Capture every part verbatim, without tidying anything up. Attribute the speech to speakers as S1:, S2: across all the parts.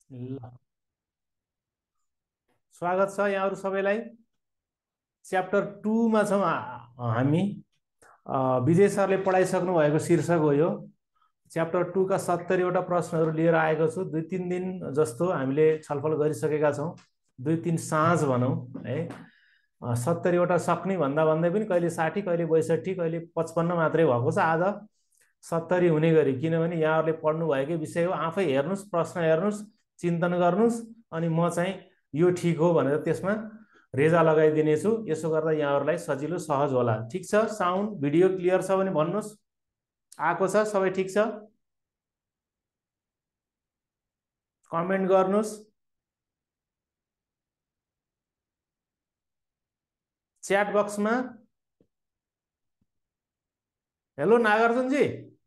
S1: ल स्वागत छ यहाँहरू सबैलाई। च्याप्टर टूमा छौँ हा- हामी। अ, विजय सरले पढाइसक्नु भएको शीर्षक हो यो। च्याप्टर टूका सत्तरीवटा प्रश्नहरू लिएर आएको छु। दुई तिन दिन जस्तो हामीले छलफल गरिसकेका छौँ। दुई तिन साँझ भनौँ है। अ, सत्तरीवटा सक्ने भन्दा भन्दै पनि कहिले साठी, कहिले बैसठी, कहिले पचपन्न मात्रै भएको छ। आज सत्तरी हुने गरी, किनभने यहाँहरूले पढ्नुभएकै विषय हो। आफै हेर्नुहोस्, प्रश्न हेर्नुहोस्, चिन्तन गर्नुहोस्, अनि म चाहिँ यो ठिक हो भनेर त्यसमा रेजा लगाइदिनेछु। यसो गर्दा यहाँहरूलाई सजिलो सहज होला। ठिक छ? साउन्ड भिडियो क्लियर छ भने भन्नुहोस्। आएको छ? सबै ठिक छ? कमेन्ट गर्नुहोस्। च्याट बक्समा हेलो नागार्जुनजी।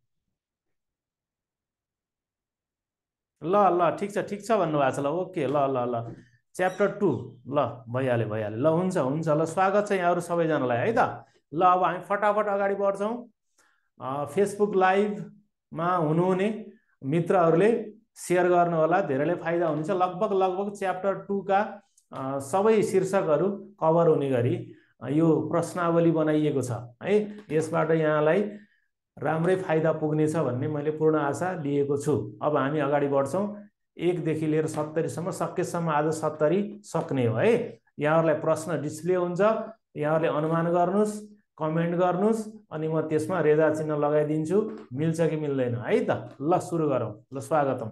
S1: ल ल ठिक छ, ठिक छ भन्नुभएको छ। ल ओके, ल ल ल च्याप्टर टू। ल भइहाल्यो, भइहाल्यो। ल हुन्छ, हुन्छ। ल स्वागत छ यहाँहरू सबैजनालाई है त। ल अब हामी फटाफट अगाडि बढ्छौँ। अ, फेसबुक लाइभमा हुनुहुने मित्रहरूले सेयर गर्नुहोला, धेरैले फाइदा हुन्छ। लगभग लगभग च्याप्टर टूका अ, सबै शीर्षकहरू कभर हुने गरी अ, यो प्रश्नावली बनाइएको छ है। यसबाट यहाँलाई राम्रै फाइदा पुग्नेछ भन्ने मैले पूर्ण आशा लिएको छु। अब हामी अगाडि बढ्छौँ। एकदेखि लिएर सत्तरीसम्म, सकेसम्म आज सत्तरी सक्ने हो है। यहाँहरूलाई प्रश्न डिस्प्ले हुन्छ, यहाँहरूले अनुमान गर्नुहोस्, कमेन्ट गर्नुहोस्, अनि म त्यसमा रेजा चिन्ह लगाइदिन्छु। मिल्छ कि मिल्दैन है त। ल सुरु गरौँ। ल स्वागतम।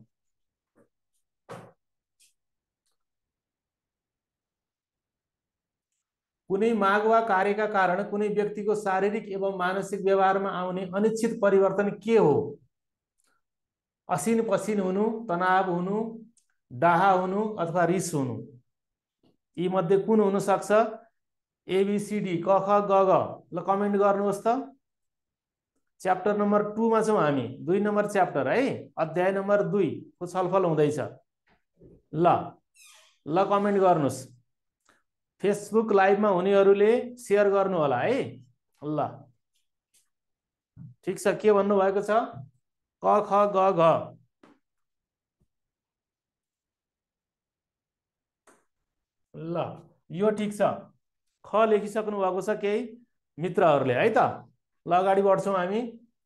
S1: कुनै माग वा कार्यका कारण कुनै व्यक्तिको शारीरिक एवं मानसिक व्यवहारमा आउने अनिश्चित परिवर्तन के हो? असिन पसिन हुनु, तनाव हुनु, डाहा हुनु, अथवा रिस हुनु। यी मध्ये कुन हुन सक्छ? एबिसिडी, क ख ग घ। ल कमेन्ट गर्नुहोस् त। च्याप्टर नम्बर टूमा छौँ हामी। दुई नम्बर च्याप्टर है, अध्याय नम्बर दुई को छलफल हुँदैछ। ल ल कमेन्ट गर्नुहोस्। फेसबुक लाइभमा हुनेहरूले सेयर गर्नु होला है। ल ठिक छ। के भन्नुभएको छ? क ख ग घ। ल यो ठिक छ। ख लेखिसक्नु भएको छ केही मित्रहरूले है त। ल अगाडि बढ्छौँ हामी।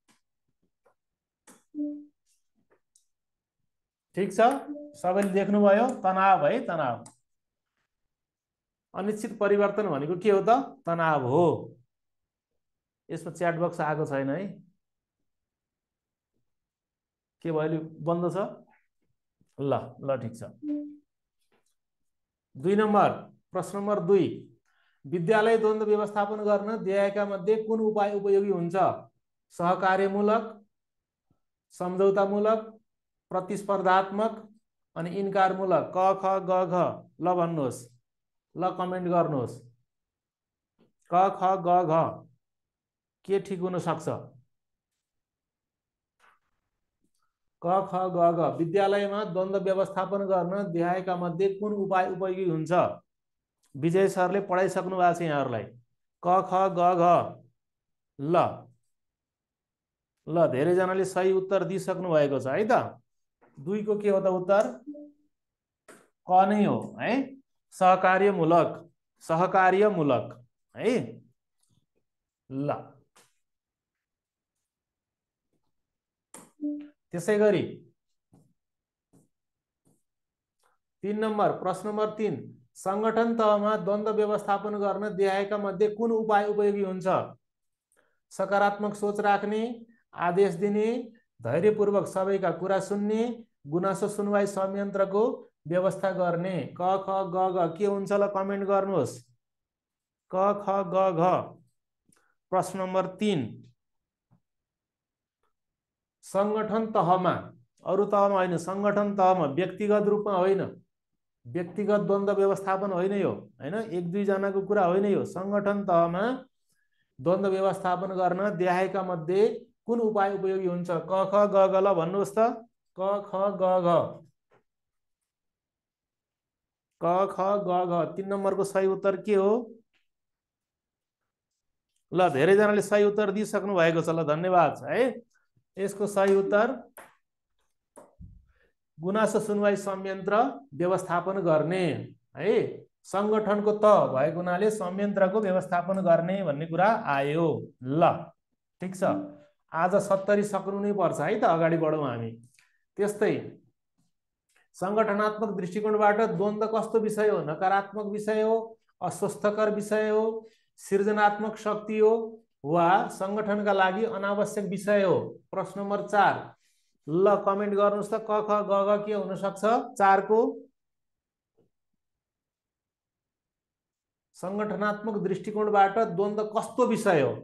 S1: ठिक छ, सबैले देख्नुभयो? तनाव है, तनाव। अनिश्चित परिवर्तन भनेको के हो त? तनाव हो। यसमा च्याट बक्स आएको छैन है। के भयो? अहिले बन्द छ। ल ल ठिक छ। दुई नम्बर प्रश्न नम्बर दुई, विद्यालय द्वन्द्व व्यवस्थापन गर्न दिएका मध्ये कुन उपाय उपयोगी हुन्छ? सहकार्यमूलक, सम्झौतामूलक, प्रतिस्पर्धात्मक, अनि इन्कारमूलक। क ख ग घ। ल भन्नुहोस्। ल कमेन्ट गर्नुहोस्। क ख ग घ के ठिक हुन सक्छ? क ख ग घ। विद्यालयमा द्वन्द्व व्यवस्थापन गर्न देखाएका मध्ये कुन उपाय उपयोगी हुन्छ? विजय सरले पढाइसक्नु भएको छ यहाँहरूलाई। क ख ग घ। ल ल धेरैजनाले सही उत्तर दिइसक्नु भएको छ है त। दुईको के हो त उत्तर? क नै हो है। सहकार्यमूलक, सहकार्यमूलक है। ल त्यसै गरी तीन नम्बर प्रश्न नम्बर तीन, संगठन तहमा द्वन्द्व व्यवस्थापन गर्न देखाएका मध्ये कुन उपाय उपयोगी हुन्छ? सकारात्मक सोच राख्ने, आदेश दिने, धैर्यपूर्वक सबैका कुरा सुन्ने, गुनासो सुनवाई संयन्त्रको व्यवस्था गर्ने। क ख ग घ के हुन्छ? ल कमेन्ट गर्नुहोस्। क ख ग घ। प्रश्न नम्बर तीन, संगठन तहमा, अरू तहमा होइन, संगठन तहमा, व्यक्तिगत रूपमा होइन, व्यक्तिगत द्वन्द्व व्यवस्थापन होइन यो होइन, एक दुईजनाको कुरा होइन यो। संगठन तहमा द्वन्द्व व्यवस्थापन गर्न देखाएका मध्ये कुन उपाय उपयोगी हुन्छ? क ख ग घ। ल भन्नुहोस् त। क ख ग घ। क ख ग घ। तीन नम्बरको सही उत्तर के हो? ल धेरैजनाले सही उत्तर दिइसक्नु भएको छ। ल धन्यवाद है। यसको सही उत्तर गुनासो सुनवाई संयन्त्र व्यवस्थापन गर्ने है, संगठनको त भएको हुनाले संयन्त्रको व्यवस्थापन गर्ने भन्ने कुरा आयो। ल ठिक छ, आज सत्तरी सक्नु नै पर्छ है त, अगाडि बढौँ हामी। त्यस्तै संगठनात्मक दृष्टिकोणबाट द्वन्द्व कस्तो विषय हो? नकारात्मक विषय हो, अस्वस्थकर विषय हो, सृजनात्मक शक्ति हो, वा संगठनका लागि अनावश्यक विषय हो? प्रश्न नम्बर चार। ल कमेन्ट गर्नुहोस् त, क ख ग ग के हुन सक्छ? चारको संगठनात्मक दृष्टिकोणबाट द्वन्द्व कस्तो विषय हो?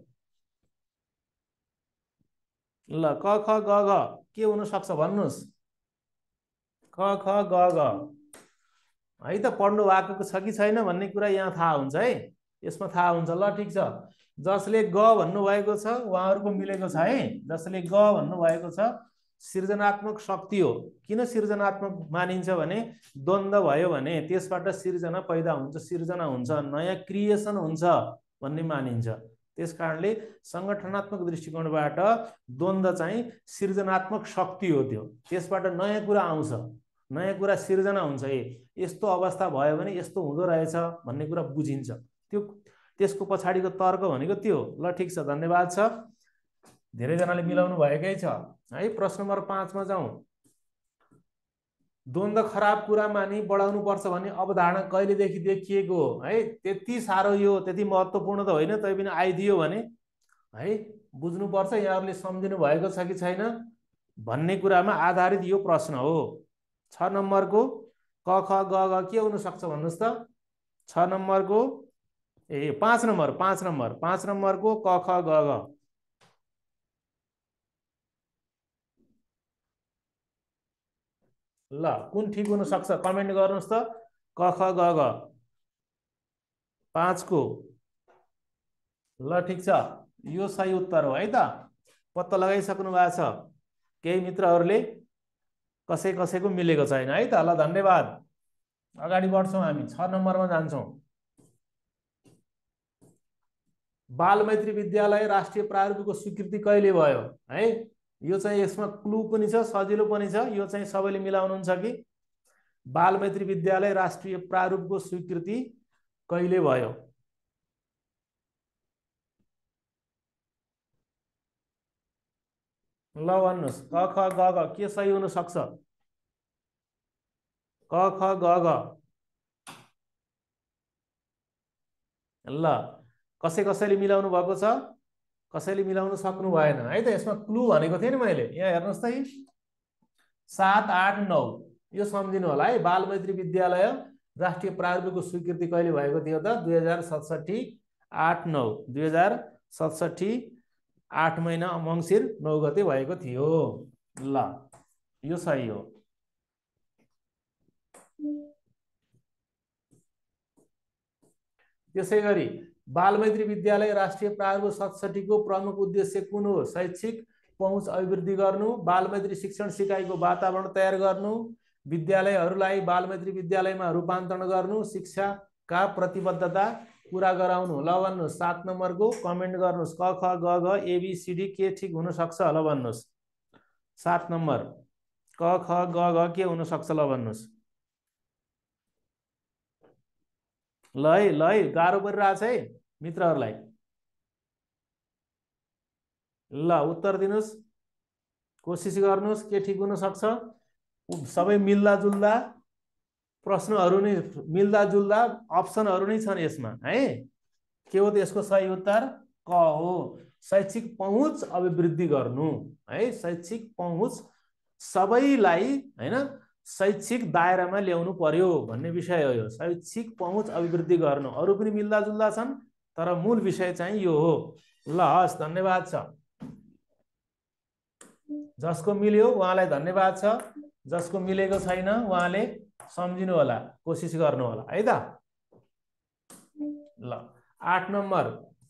S1: ल क ख ग ग के हुन सक्छ भन्नुहोस्? क ख ग ग है त, पढ्नु भएको छ कि छैन भन्ने कुरा यहाँ थाहा हुन्छ है, यसमा थाहा हुन्छ। ल ठिक छ, जसले ग भन्नुभएको छ उहाँहरूको मिलेको छ है। जसले ग भन्नुभएको छ सृजनात्मक शक्ति हो। किन सृजनात्मक मानिन्छ भने द्वन्द्व भयो भने त्यसबाट सृजना पैदा हुन्छ, सृजना हुन्छ, नयाँ क्रिएसन हुन्छ भन्ने मानिन्छ। त्यस कारणले संगठनात्मक दृष्टिकोणबाट द्वन्द्व चाहिँ सृजनात्मक शक्ति हो। त्यो त्यसबाट नयाँ कुरा आउँछ, नयाँ कुरा सिर्जना हुन्छ। ए यस्तो अवस्था भयो भने यस्तो हुँदो रहेछ भन्ने कुरा बुझिन्छ। त्यो त्यसको पछाडिको तर्क भनेको त्यो। ल ठिक छ, धन्यवाद छ, धेरैजनाले मिलाउनु भएकै छ है। प्रश्न नम्बर पाँचमा जाउँ। द्वन्द्व खराब कुरा मानि बढाउनु पर्छ भन्ने अवधारणा कहिलेदेखि देखिएको हो है? त्यति साह्रो यो त्यति महत्त्वपूर्ण त होइन, तैपनि आइदियो भने है बुझ्नुपर्छ। यहाँहरूले सम्झिनु भएको छ कि छैन भन्ने कुरामा आधारित यो प्रश्न हो। छ नम्बरको क ख ग ग के हुन सक्छ भन्नुहोस् त? छ नम्बरको ए पाँच नम्बर पाँच नम्बर पाँच नम्बरको क ख ग ग ल कुन ठिक हुन सक्छ कमेन्ट गर्नुहोस् त। क ख ग ग पाँचको ल ठिक छ, यो सही उत्तर हो है त, पत्ता लगाइसक्नु भएको छ। केही मित्रहरूले कसै कसैको मिलेको छैन है त। ल धन्यवाद, अगाडि बढ्छौँ हामी, छ नम्बरमा जान्छौँ। बालमैत्री विद्यालय राष्ट्रिय प्रारूपको स्वीकृति कहिले भयो है? यो चाहिँ यसमा क्लू पनि छ, सजिलो पनि छ, यो चाहिँ सबैले मिलाउनुहुन्छ कि? बालमैत्री विद्यालय राष्ट्रिय प्रारूपको स्वीकृति कहिले भयो? ल भन्नुहोस्, क ख ग ग के सही हुन सक्छ? क ख ग ग ल कसै कसैले मिलाउनु भएको छ, कसैले मिलाउन सक्नु भएन है त। यसमा क्लू भनेको थिएँ नि मैले, यहाँ हेर्नुहोस् त, सात आठ नौ यो सम्झिनु होला है। बालमैत्री विद्यालय राष्ट्रिय प्रारूपको स्वीकृति कहिले भएको थियो त? दुई हजार सतसट्ठी आठ नौ दुई हजार सतसट्ठी आठ महिना मङ्सिर नौ गते भएको थियो। ल यो सही हो। त्यसै गरी बालमैत्री विद्यालय राष्ट्रिय प्रारूप सतसट्ठी को प्रमुख उद्देश्य कुन हो? शैक्षिक पहुँच अभिवृद्धि गर्नु, बालमैत्री शिक्षण सिकाइको वातावरण तयार गर्नु, विद्यालयहरूलाई बालमैत्री विद्यालयमा रूपान्तरण गर्नु, शिक्षाका प्रतिबद्धता पूरा गराउनु। ल भन्नुहोस्, सात नम्बरको कमेन्ट गर्नुहोस्, क ख ग घ एबिसिडी के ठिक हुन सक्छ? ल भन्नुहोस्, सात नम्बर क ख ग घ के हुन सक्छ? ल भन्नुहोस्। ल है ल है गाह्रो परिरहेछ है मित्रहरूलाई। ल उत्तर दिनुहोस्, कोसिस गर्नुहोस् के ठिक हुन सक्छ। सबै मिल्दा जुल्दा प्रश्नहरू नै, मिल्दा जुल्दा अप्सनहरू नै छन् यसमा है। के हो त यसको सही उत्तर? क हो, शैक्षिक पहुँच अभिवृद्धि गर्नु है। शैक्षिक पहुँच सबैलाई हैन शैक्षिक दायरामा ल्याउनु पर्यो भन्ने विषय हो यो। शैक्षिक पहुँच अभिवृद्धि गर्नु, अरू पनि मिल्दा जुल्दा छन् तर मूल विषय चाहिँ यो हो। ल हस्, धन्यवाद छ, जसको मिल्यो उहाँलाई धन्यवाद छ, जसको मिलेको छैन उहाँले सम्झिनु होला, कोसिस गर्नु होला है त। ल आठ नम्बर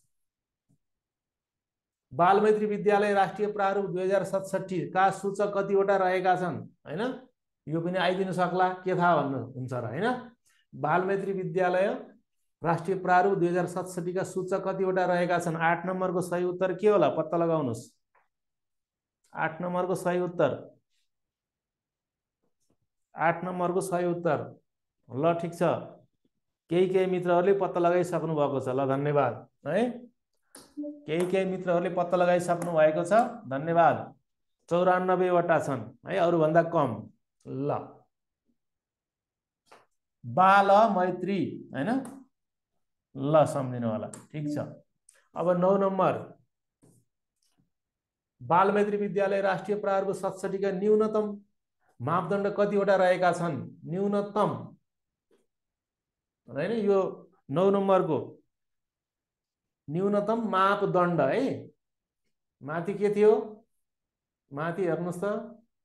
S1: बालमैत्री विद्यालय राष्ट्रिय प्रारूप दुई हजार सतसट्ठी का सूचक कतिवटा रहेका छन् हैन? यो पनि आइदिनु सक्ला, के थाहा भन्नुहुन्छ र हैन? बालमैत्री विद्यालय राष्ट्रिय प्रारूप दुई हजार सतसट्ठी का सूचक कतिवटा रहेका छन्? आठ नम्बरको सही उत्तर के होला? पत्ता लगाउनुहोस्। आठ नम्बरको सही उत्तर आठ नम्बरको सही उत्तर। ल ठिक छ, केही केही मित्रहरूले पत्ता लगाइसक्नु भएको छ। ल धन्यवाद है, केही केही मित्रहरूले पत्ता लगाइसक्नु भएको छ, धन्यवाद। चौरानब्बेवटा छन् है, अरूभन्दा कम। ल बाल मैत्री हैन, ल सम्झिनु होला, ठिक छ। अब नौ नम्बर, बाल मैत्री विद्यालय राष्ट्रिय प्रारूप सतसठीका न्यूनतम मापदण्ड कतिवटा रहेका छन्? न्यूनतम हैन, यो नौ नम्बरको न्यूनतम मापदण्ड है। माथि के थियो? माथि हेर्नुस् त,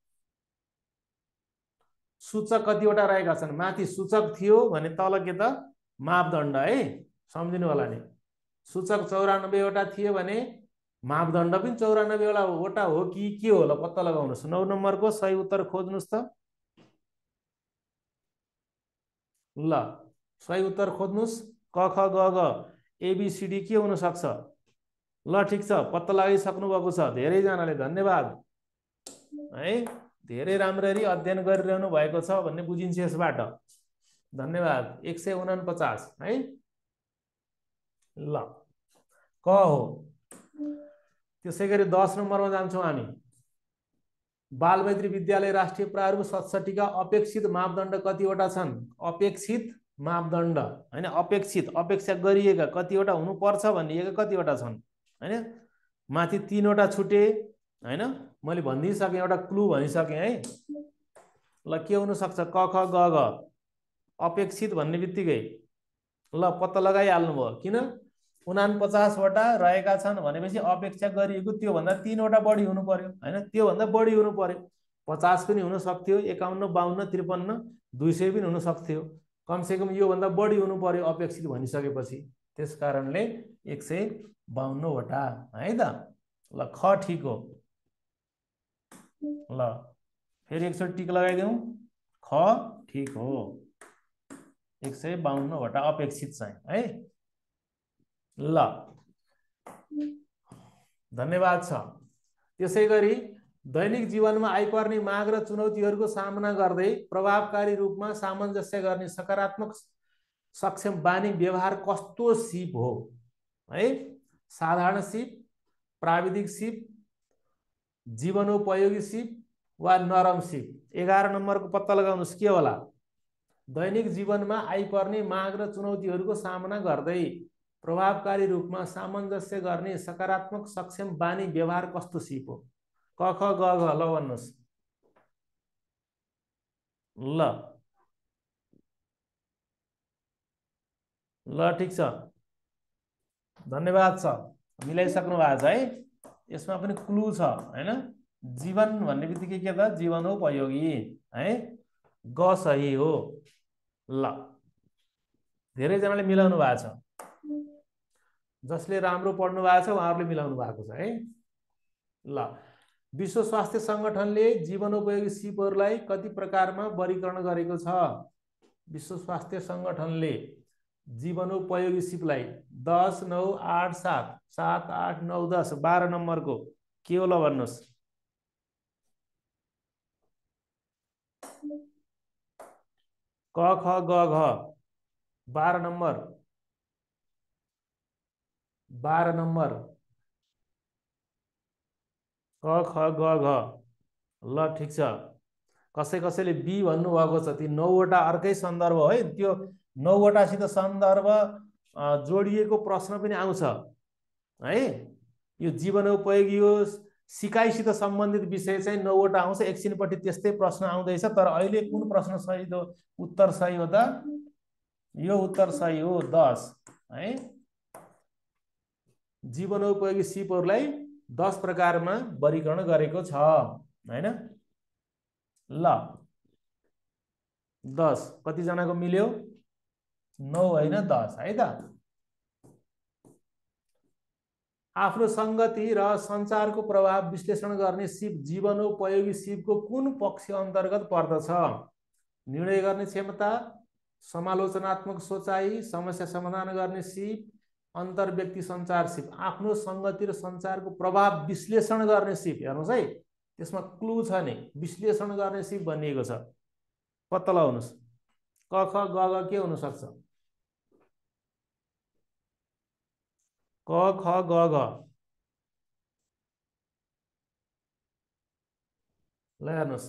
S1: सूचक कतिवटा रहेका छन्? माथि सूचक थियो भने तल के त? मापदण्ड है, सम्झिनु होला नि। सूचक चौरानब्बेवटा थियो भने मापदण्ड पनि चौरानब्बेवटा वटा हो कि के हो? ल पत्ता लगाउनुहोस्। नौ नम्बरको सही उत्तर खोज्नुहोस् त। ल सही उत्तर खोज्नुहोस्। क ख ग घ एबिसिडी के हुन सक्छ? ल ठिक छ, पत्ता लगाइसक्नु भएको छ धेरैजनाले, धन्यवाद है। धेरै राम्ररी अध्ययन गरिरहनु भएको छ भन्ने बुझिन्छ यसबाट, धन्यवाद। एक सय उनपचास है। ल क हो। त्यसै गरी दस नम्बरमा जान्छौँ हामी। बाल मैत्री विद्यालय राष्ट्रिय प्रारूप सतसठीका अपेक्षित मापदण्ड कतिवटा छन्? अपेक्षित मापदण्ड हैन, अपेक्षित अपेक्षा गरिएका कतिवटा हुनुपर्छ भनिएका कतिवटा छन् हैन? माथि तीनवटा छुटे हैन, मैले भनिदिइसकेँ, एउटा क्लु भनिसकेँ है। ल के हुन सक्छ? क ख ग घ अपेक्षित भन्ने बित्तिकै ल पत्ता लगाइहाल्नु भयो। किन? उनापचासवटा रहेका छन् भनेपछि अपेक्षा गरिएको त्योभन्दा तीनवटा बढी हुनु पर्यो हैन, त्योभन्दा बढी हुनु पर्यो। पचास पनि हुन सक्थ्यो, एकाउन्न बाहन्न त्रिपन्न दुई सय पनि हुन सक्थ्यो, कमसेकम योभन्दा बढी हुनु पर्यो अपेक्षित भनिसकेपछि। त्यस कारणले एक सय बाहन्नवटा है त। ल ख ठिक हो। ल फेरि एकचोटि टिक लगाइदिउँ, ख ठिक हो। एक सय बाहन्नवटा अपेक्षित चाहिँ है। ल धन्यवाद छ। त्यसै गरी दैनिक जीवनमा आइपर्ने माग र चुनौतीहरूको सामना गर्दै प्रभावकारी रूपमा सामञ्जस्य गर्ने सकारात्मक सक्षम बानी व्यवहार कस्तो सिप हो है? साधारण सिप, प्राविधिक सिप, जीवनोपयोगी सिप वा नरम सिप? एघार नम्बरको पत्ता लगाउनुहोस्, के होला? दैनिक जीवनमा आइपर्ने माग र चुनौतीहरूको सामना गर्दै प्रभावकारी रूपमा सामञ्जस्य गर्ने सकारात्मक सक्षम बानी व्यवहार कस्तो सिप हो? क ख ग घ ल भन्नुहोस्। ल ल ठिक छ, धन्यवाद छ, मिलाइसक्नु भएको छ है। यसमा पनि क्लु छ हैन? जीवन भन्ने बित्तिकै के त? जीवनोपयोगी है, ग सही हो। ल धेरैजनाले मिलाउनु भएको छ, जसले राम्रो पढ्नु भएको छ उहाँहरूले मिलाउनु भएको छ है। ल विश्व स्वास्थ्य सङ्गठनले जीवनोपयोगी सिपहरूलाई कति प्रकारमा वर्गीकरण गरेको छ? विश्व स्वास्थ्य सङ्गठनले जीवनोपयोगी सिपलाई दस नौ आठ सात सात आठ नौ दस बाह्र नम्बरको के हो? ल भन्नुहोस्। क ख ग घ बाह्र नम्बर, बाह्र नम्बर क ख ग घ। ल ठिक छ, कसै कसैले बी भन्नुभएको छ। ती नौवटा अर्कै सन्दर्भ है, त्यो नौवटासित सन्दर्भ जोडिएको प्रश्न पनि आउँछ है। यो जीवनोपयोगी हो, सिकाइसित सम्बन्धित विषय चाहिँ नौवटा आउँछ। एकछिनपछि त्यस्तै प्रश्न आउँदैछ, तर अहिले कुन प्रश्न सही हो? उत्तर सही हो त? यो उत्तर सही हो, दस है। जीवनोपयोगी सिपहरूलाई दस प्रकारमा वर्गीकरण गरेको छ हैन? ल दस कतिजनाको मिल्यो? नौ होइन, दस है त। आफ्नो संगति र सञ्चारको प्रभाव विश्लेषण गर्ने सिप जीवनोपयोगी सिपको कुन पक्ष अन्तर्गत पर्दछ? निर्णय गर्ने क्षमता, समालोचनात्मक सोचाइ, समस्या समाधान गर्ने सिप, अन्तर्व्यक्ति सञ्चार सिप। आफ्नो संगति र सञ्चारको प्रभाव विश्लेषण गर्ने सिप, हेर्नुहोस् है, त्यसमा क्लु छ नि, विश्लेषण गर्ने सिप भनिएको छ। पत्ता लगाउनुहोस्। क ख ग घ के हुन सक्छ? क ख ग घ ल हेर्नुहोस्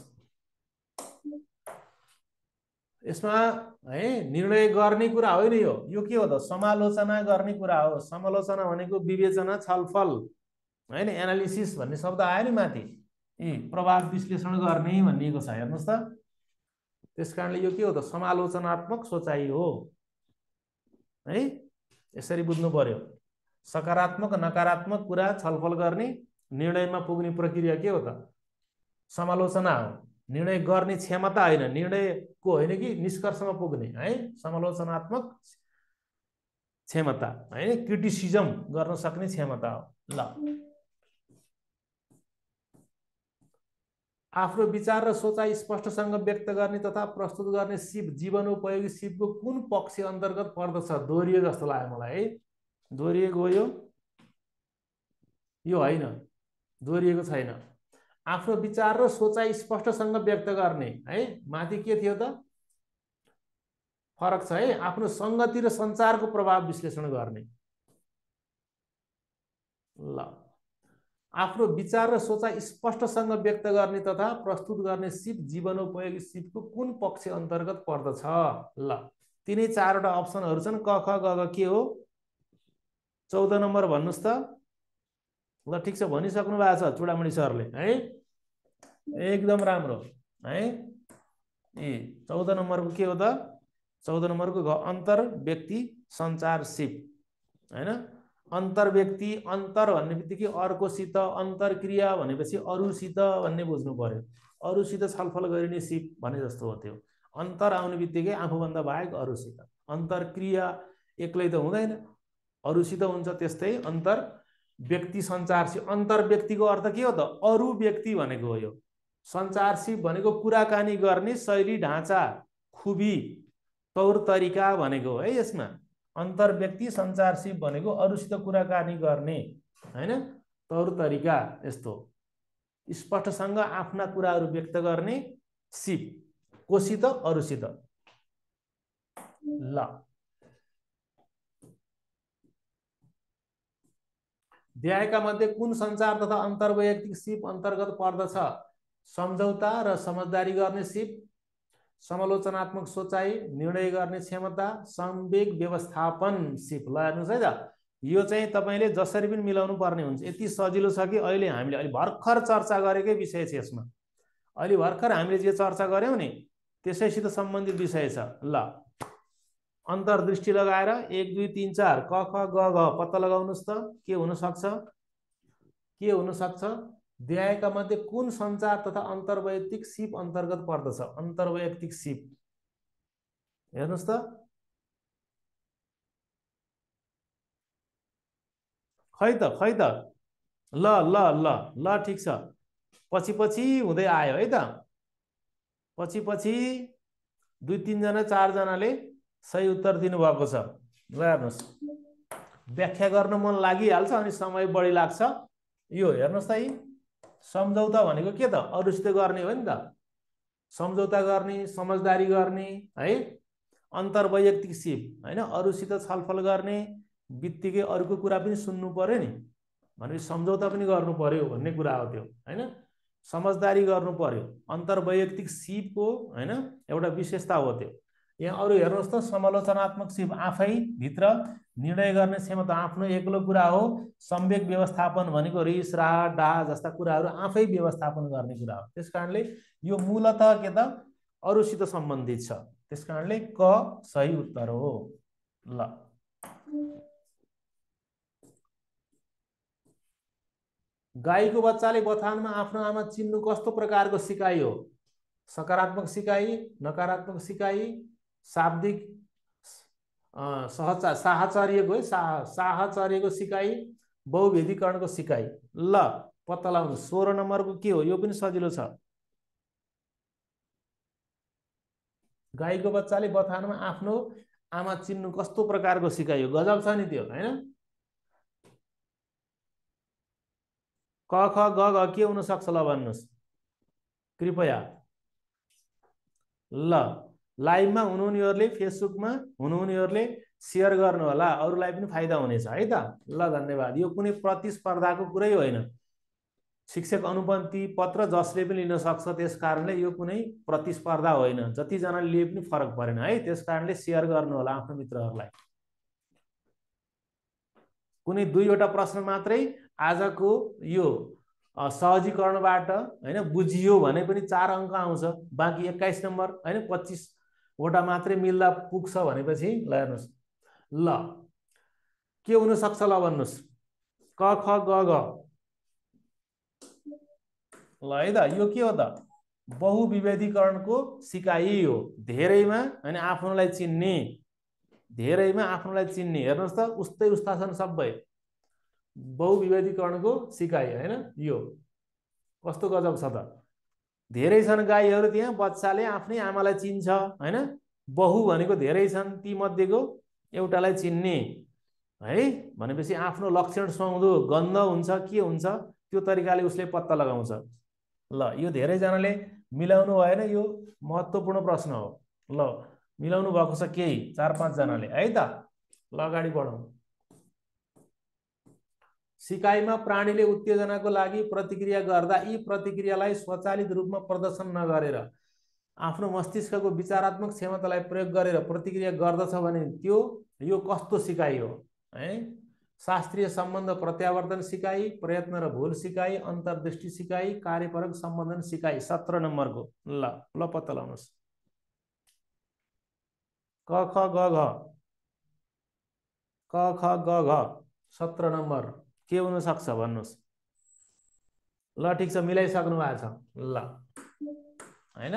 S1: यसमा है निर्णय गर्ने कुरा होइन यो यो के हो त? समालोचना गर्ने कुरा हो। समालोचना भनेको विवेचना, छलफल हैन, एनालिसिस भन्ने शब्द आयो नि माथि। ए प्रभाव विश्लेषण गर्ने भनिएको छ, हेर्नुहोस् त। त्यसकारणले यो के हो त? समालोचनात्मक सोचाइ हो है। यसरी बुझ्नु पर्यो। सकारात्मक नकारात्मक कुरा छलफल गर्ने, निर्णयमा पुग्ने प्रक्रिया के हो त? समालोचना हो। निर्णय गर्ने क्षमता होइन, निर्णयको होइन कि निष्कर्षमा पुग्ने है, समालोचनात्मक क्षमता है, क्रिटिसिजम गर्न सक्ने क्षमता हो। ल आफ्नो विचार र सोचाइ स्पष्टसँग व्यक्त गर्ने तथा प्रस्तुत गर्ने सिप जीवनोपयोगी सिपको कुन पक्ष अन्तर्गत पर्दछ? दोहोरियो जस्तो लाग्यो मलाई है। दोहोरिएको यो यो होइन, दोहोरिएको छैन। आफ्नो विचार र सोचाइ स्पष्टसँग व्यक्त गर्ने है, माथि के थियो त? फरक छ है। आफ्नो संगति र सञ्चारको प्रभाव विश्लेषण गर्ने। ल आफ्नो विचार र सोचाइ स्पष्टसँग व्यक्त गर्ने तथा प्रस्तुत गर्ने सिप जीवनोपयोगी सिपको कुन पक्ष अन्तर्गत पर्दछ? ल तिनै चारवटा अप्सनहरू छन्। क ख ग घ के हो? चौध नम्बर भन्नुहोस् त। ल ठिक छ, भनिसक्नु भएको छ चुडामणि सरले है, एकदम राम्रो है। ए चौध नम्बरको के हो त? चौध नम्बरको घ अन्तर व्यक्ति सञ्चार सिप हैन। अन्तर व्यक्ति, अन्तर भन्ने बित्तिकै अर्कोसित, अन्तर्क्रिया भनेपछि अरूसित भन्ने बुझ्नु पर्यो। अरूसित छलफल गरिने सिप भने जस्तो हो त्यो। अन्तर आउने बित्तिकै आफूभन्दा बाहेक अरूसित। अन्तर्क्रिया एक्लै त हुँदैन, अरूसित हुन्छ। त्यस्तै अन्तर व्यक्ति सञ्चार सिप। अन्तर व्यक्तिको अर्थ के हो त? अरू व्यक्ति भनेको हो यो। सञ्चार सिप भनेको कुराकानी गर्ने शैली, ढाँचा, खुबी, तौर तरिका भनेको है। यसमा अन्तर व्यक्ति सञ्चार सिप भनेको अरूसित कुराकानी गर्ने हैन, तौर तरिका, यस्तो स्पष्टसँग आफ्ना कुराहरू व्यक्त गर्ने सिप। कोसित? अरूसित। ल दिएका मध्ये कुन सञ्चार तथा अन्तर्वैयक्तिक सिप अन्तर्गत पर्दछ? सम्झौता र समझदारी गर्ने सिप, समालोचनात्मक सोचाइ, निर्णय गर्ने क्षमता, संवेग व्यवस्थापन सिप। ल हेर्नुहोस् है त, यो चाहिँ तपाईँले जसरी पनि मिलाउनु पर्ने हुन्छ। यति सजिलो छ कि अहिले हामीले अहिले भर्खर चर्चा गरेकै विषय छ यसमा। अहिले भर्खर हामीले जे चर्चा गऱ्यौँ नि त्यसैसित सम्बन्धित विषय छ। ल अन्तर्दृष्टि लगाएर एक दुई तिन चार क ख ग घ पत्ता लगाउनुहोस् त। के हुन सक्छ? के हुन सक्छ? दिएका मध्ये कुन सञ्चार तथा अन्तर्वैयक्तिक सिप अन्तर्गत पर्दछ? अन्तर्वैयक्तिक सिप हेर्नुहोस् त। खै त खै त ल ल ल ल ठिक छ, पछि पछि हुँदै आयो है त। पछि पछि दुई तिनजना चारजनाले सही उत्तर दिनुभएको छ। ल हेर्नुहोस्, व्याख्या गर्न मन लागिहाल्छ अनि समय बढी लाग्छ। यो हेर्नुहोस् त, यी सम्झौता भनेको के त? अरूसित गर्ने हो नि त। सम्झौता गर्ने, समझदारी गर्ने है। अन्तर्वैयक्तिक सिप हैन, अरूसित छलफल गर्ने बित्तिकै अरूको कुरा पनि सुन्नु पर्यो नि, भनेपछि सम्झौता पनि गर्नु पर्यो भन्ने कुरा हो त्यो हैन। समझदारी गर्नु पर्यो, अन्तर्वैयक्तिक सिपको हैन एउटा विशेषता हो त्यो। यहाँ अरू हेर्नुहोस् त, समालोचनात्मक सिप आफै भित्र निर्णय गर्ने क्षमता आफ्नो एक्लो कुरा हो। संवेग व्यवस्थापन भनेको रिस, राग, डाह जस्ता कुराहरू आफै व्यवस्थापन गर्ने कुरा हो। त्यसकारणले यो मूलतः के त? अरूसित सम्बन्धित छ। त्यसकारणले क सही उत्तर हो। ल गाईको बच्चाले बथानमा आफ्नो आमा चिन्नु कस्तो प्रकारको सिकाइ हो? सकारात्मक सिकाइ, नकारात्मक सिकाइ, शाब्दिक सहचा साहचर्यको है साह साहचर्यको सिकाइ, बहुभेदीकरणको सिकाइ। ल पत्ता लगाउनु। सोह्र नम्बरको के हो? यो पनि सजिलो छ। गाईको बच्चाले बथानमा आफ्नो आमा चिन्नु कस्तो प्रकारको सिकाइ हो? गजब छ नि त्यो हैन। क ख ग घ के हुन सक्छ? ल भन्नुहोस् कृपया। ल लाइभमा हुनुहुनेहरूले फेसबुकमा हुनुहुनेहरूले सेयर गर्नु होला, अरूलाई पनि फाइदा हुनेछ है त। ल धन्यवाद। यो कुनै प्रतिस्पर्धाको कुरै होइन, शिक्षक अनुपन्थी पत्र जसले पनि लिन सक्छ, त्यस कारणले यो कुनै प्रतिस्पर्धा होइन, जतिजनाले लिए पनि फरक परेन है। त्यस कारणले सेयर गर्नु होला आफ्नो मित्रहरूलाई। कुनै दुईवटा प्रश्न मात्रै आजको यो सहजीकरणबाट हैन बुझियो भने पनि चार अङ्क आउँछ, बाँकी एक्काइस नम्बर हैन पच्चिसवटा मात्रै मिल्दा पुग्छ भनेपछि ल हेर्नुहोस् ल के हुन सक्छ ल भन्नुहोस्। क ख ग घ ल है त। यो के हो त? बहुविभेदीकरणको सिकाइ हो। धेरैमा हैन आफ्नोलाई चिन्ने, धेरैमा आफ्नोलाई चिन्ने। हेर्नुहोस् त उस्तै उस्ता छन् सबै। बहुविभेदीकरणको सिकाइ हैन, यो कस्तो गजब छ त। धेरै छन् गाईहरू त्यहाँ, बच्चाले आफ्नै आमालाई चिन्छ हैन। बहु भनेको धेरै छन्, ती मध्येको एउटालाई चिन्ने है भनेपछि आफ्नो लक्षण सुहाउँदो गन्ध हुन्छ के हुन्छ त्यो तरिकाले उसले पत्ता लगाउँछ। ल यो धेरैजनाले मिलाउनु भएन, यो महत्त्वपूर्ण प्रश्न हो। ल मिलाउनु भएको छ केही चार पाँच जनाले है त। ल अगाडि बढौँ। सिकाइमा प्राणीले उत्तेजनाको लागि प्रतिक्रिया गर्दा यी प्रतिक्रियालाई स्वचालित रूपमा प्रदर्शन नगरेर आफ्नो मस्तिष्कको विचारात्मक क्षमतालाई प्रयोग गरेर प्रतिक्रिया गर्दछ भने त्यो यो कस्तो सिकाइ हो है? शास्त्रीय सम्बन्ध प्रत्यावर्तन सिकाइ, प्रयत्न र भूल सिकाइ, अन्तर्दृष्टि सिकाइ, कार्यपरक सम्बन्धन सिकाइ। सत्र नम्बरको ल ल पत्ता लगाउनुहोस्। क ख ग घ क ख ग घ सत्र नम्बर के हुन सक्छ भन्नुहोस्। ल ठिक छ, मिलाइसक्नु भएको छ ल हैन।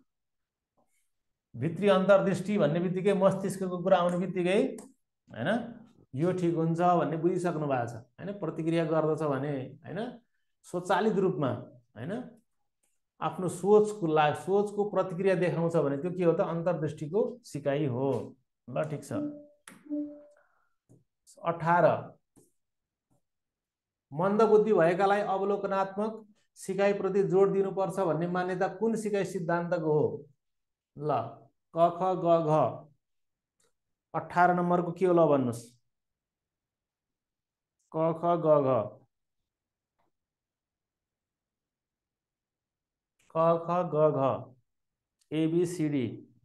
S1: भित्री अन्तर्दृष्टि भन्ने बित्तिकै मस्तिष्कको कुरा आउने बित्तिकै हैन यो ठिक हुन्छ भन्ने बुझिसक्नु भएको छ हैन। प्रतिक्रिया गर्दछ भने हैन स्वचालित रूपमा हैन आफ्नो सोचको लागि सोचको प्रतिक्रिया देखाउँछ भने त्यो के हो त? अन्तर्दृष्टिको सिकाइ हो। ल ठिक छ। अठार मन्दबुद्धि भएकालाई अवलोकनात्मक सिकाइ प्रति जोड दिनुपर्छ भन्ने मान्यता कुन सिकाइ सिद्धान्तको हो? ल क ख ग घ अठार नम्बरको के हो ल भन्नुहोस्। क ख ग घ क ख ग घ एबीसीडी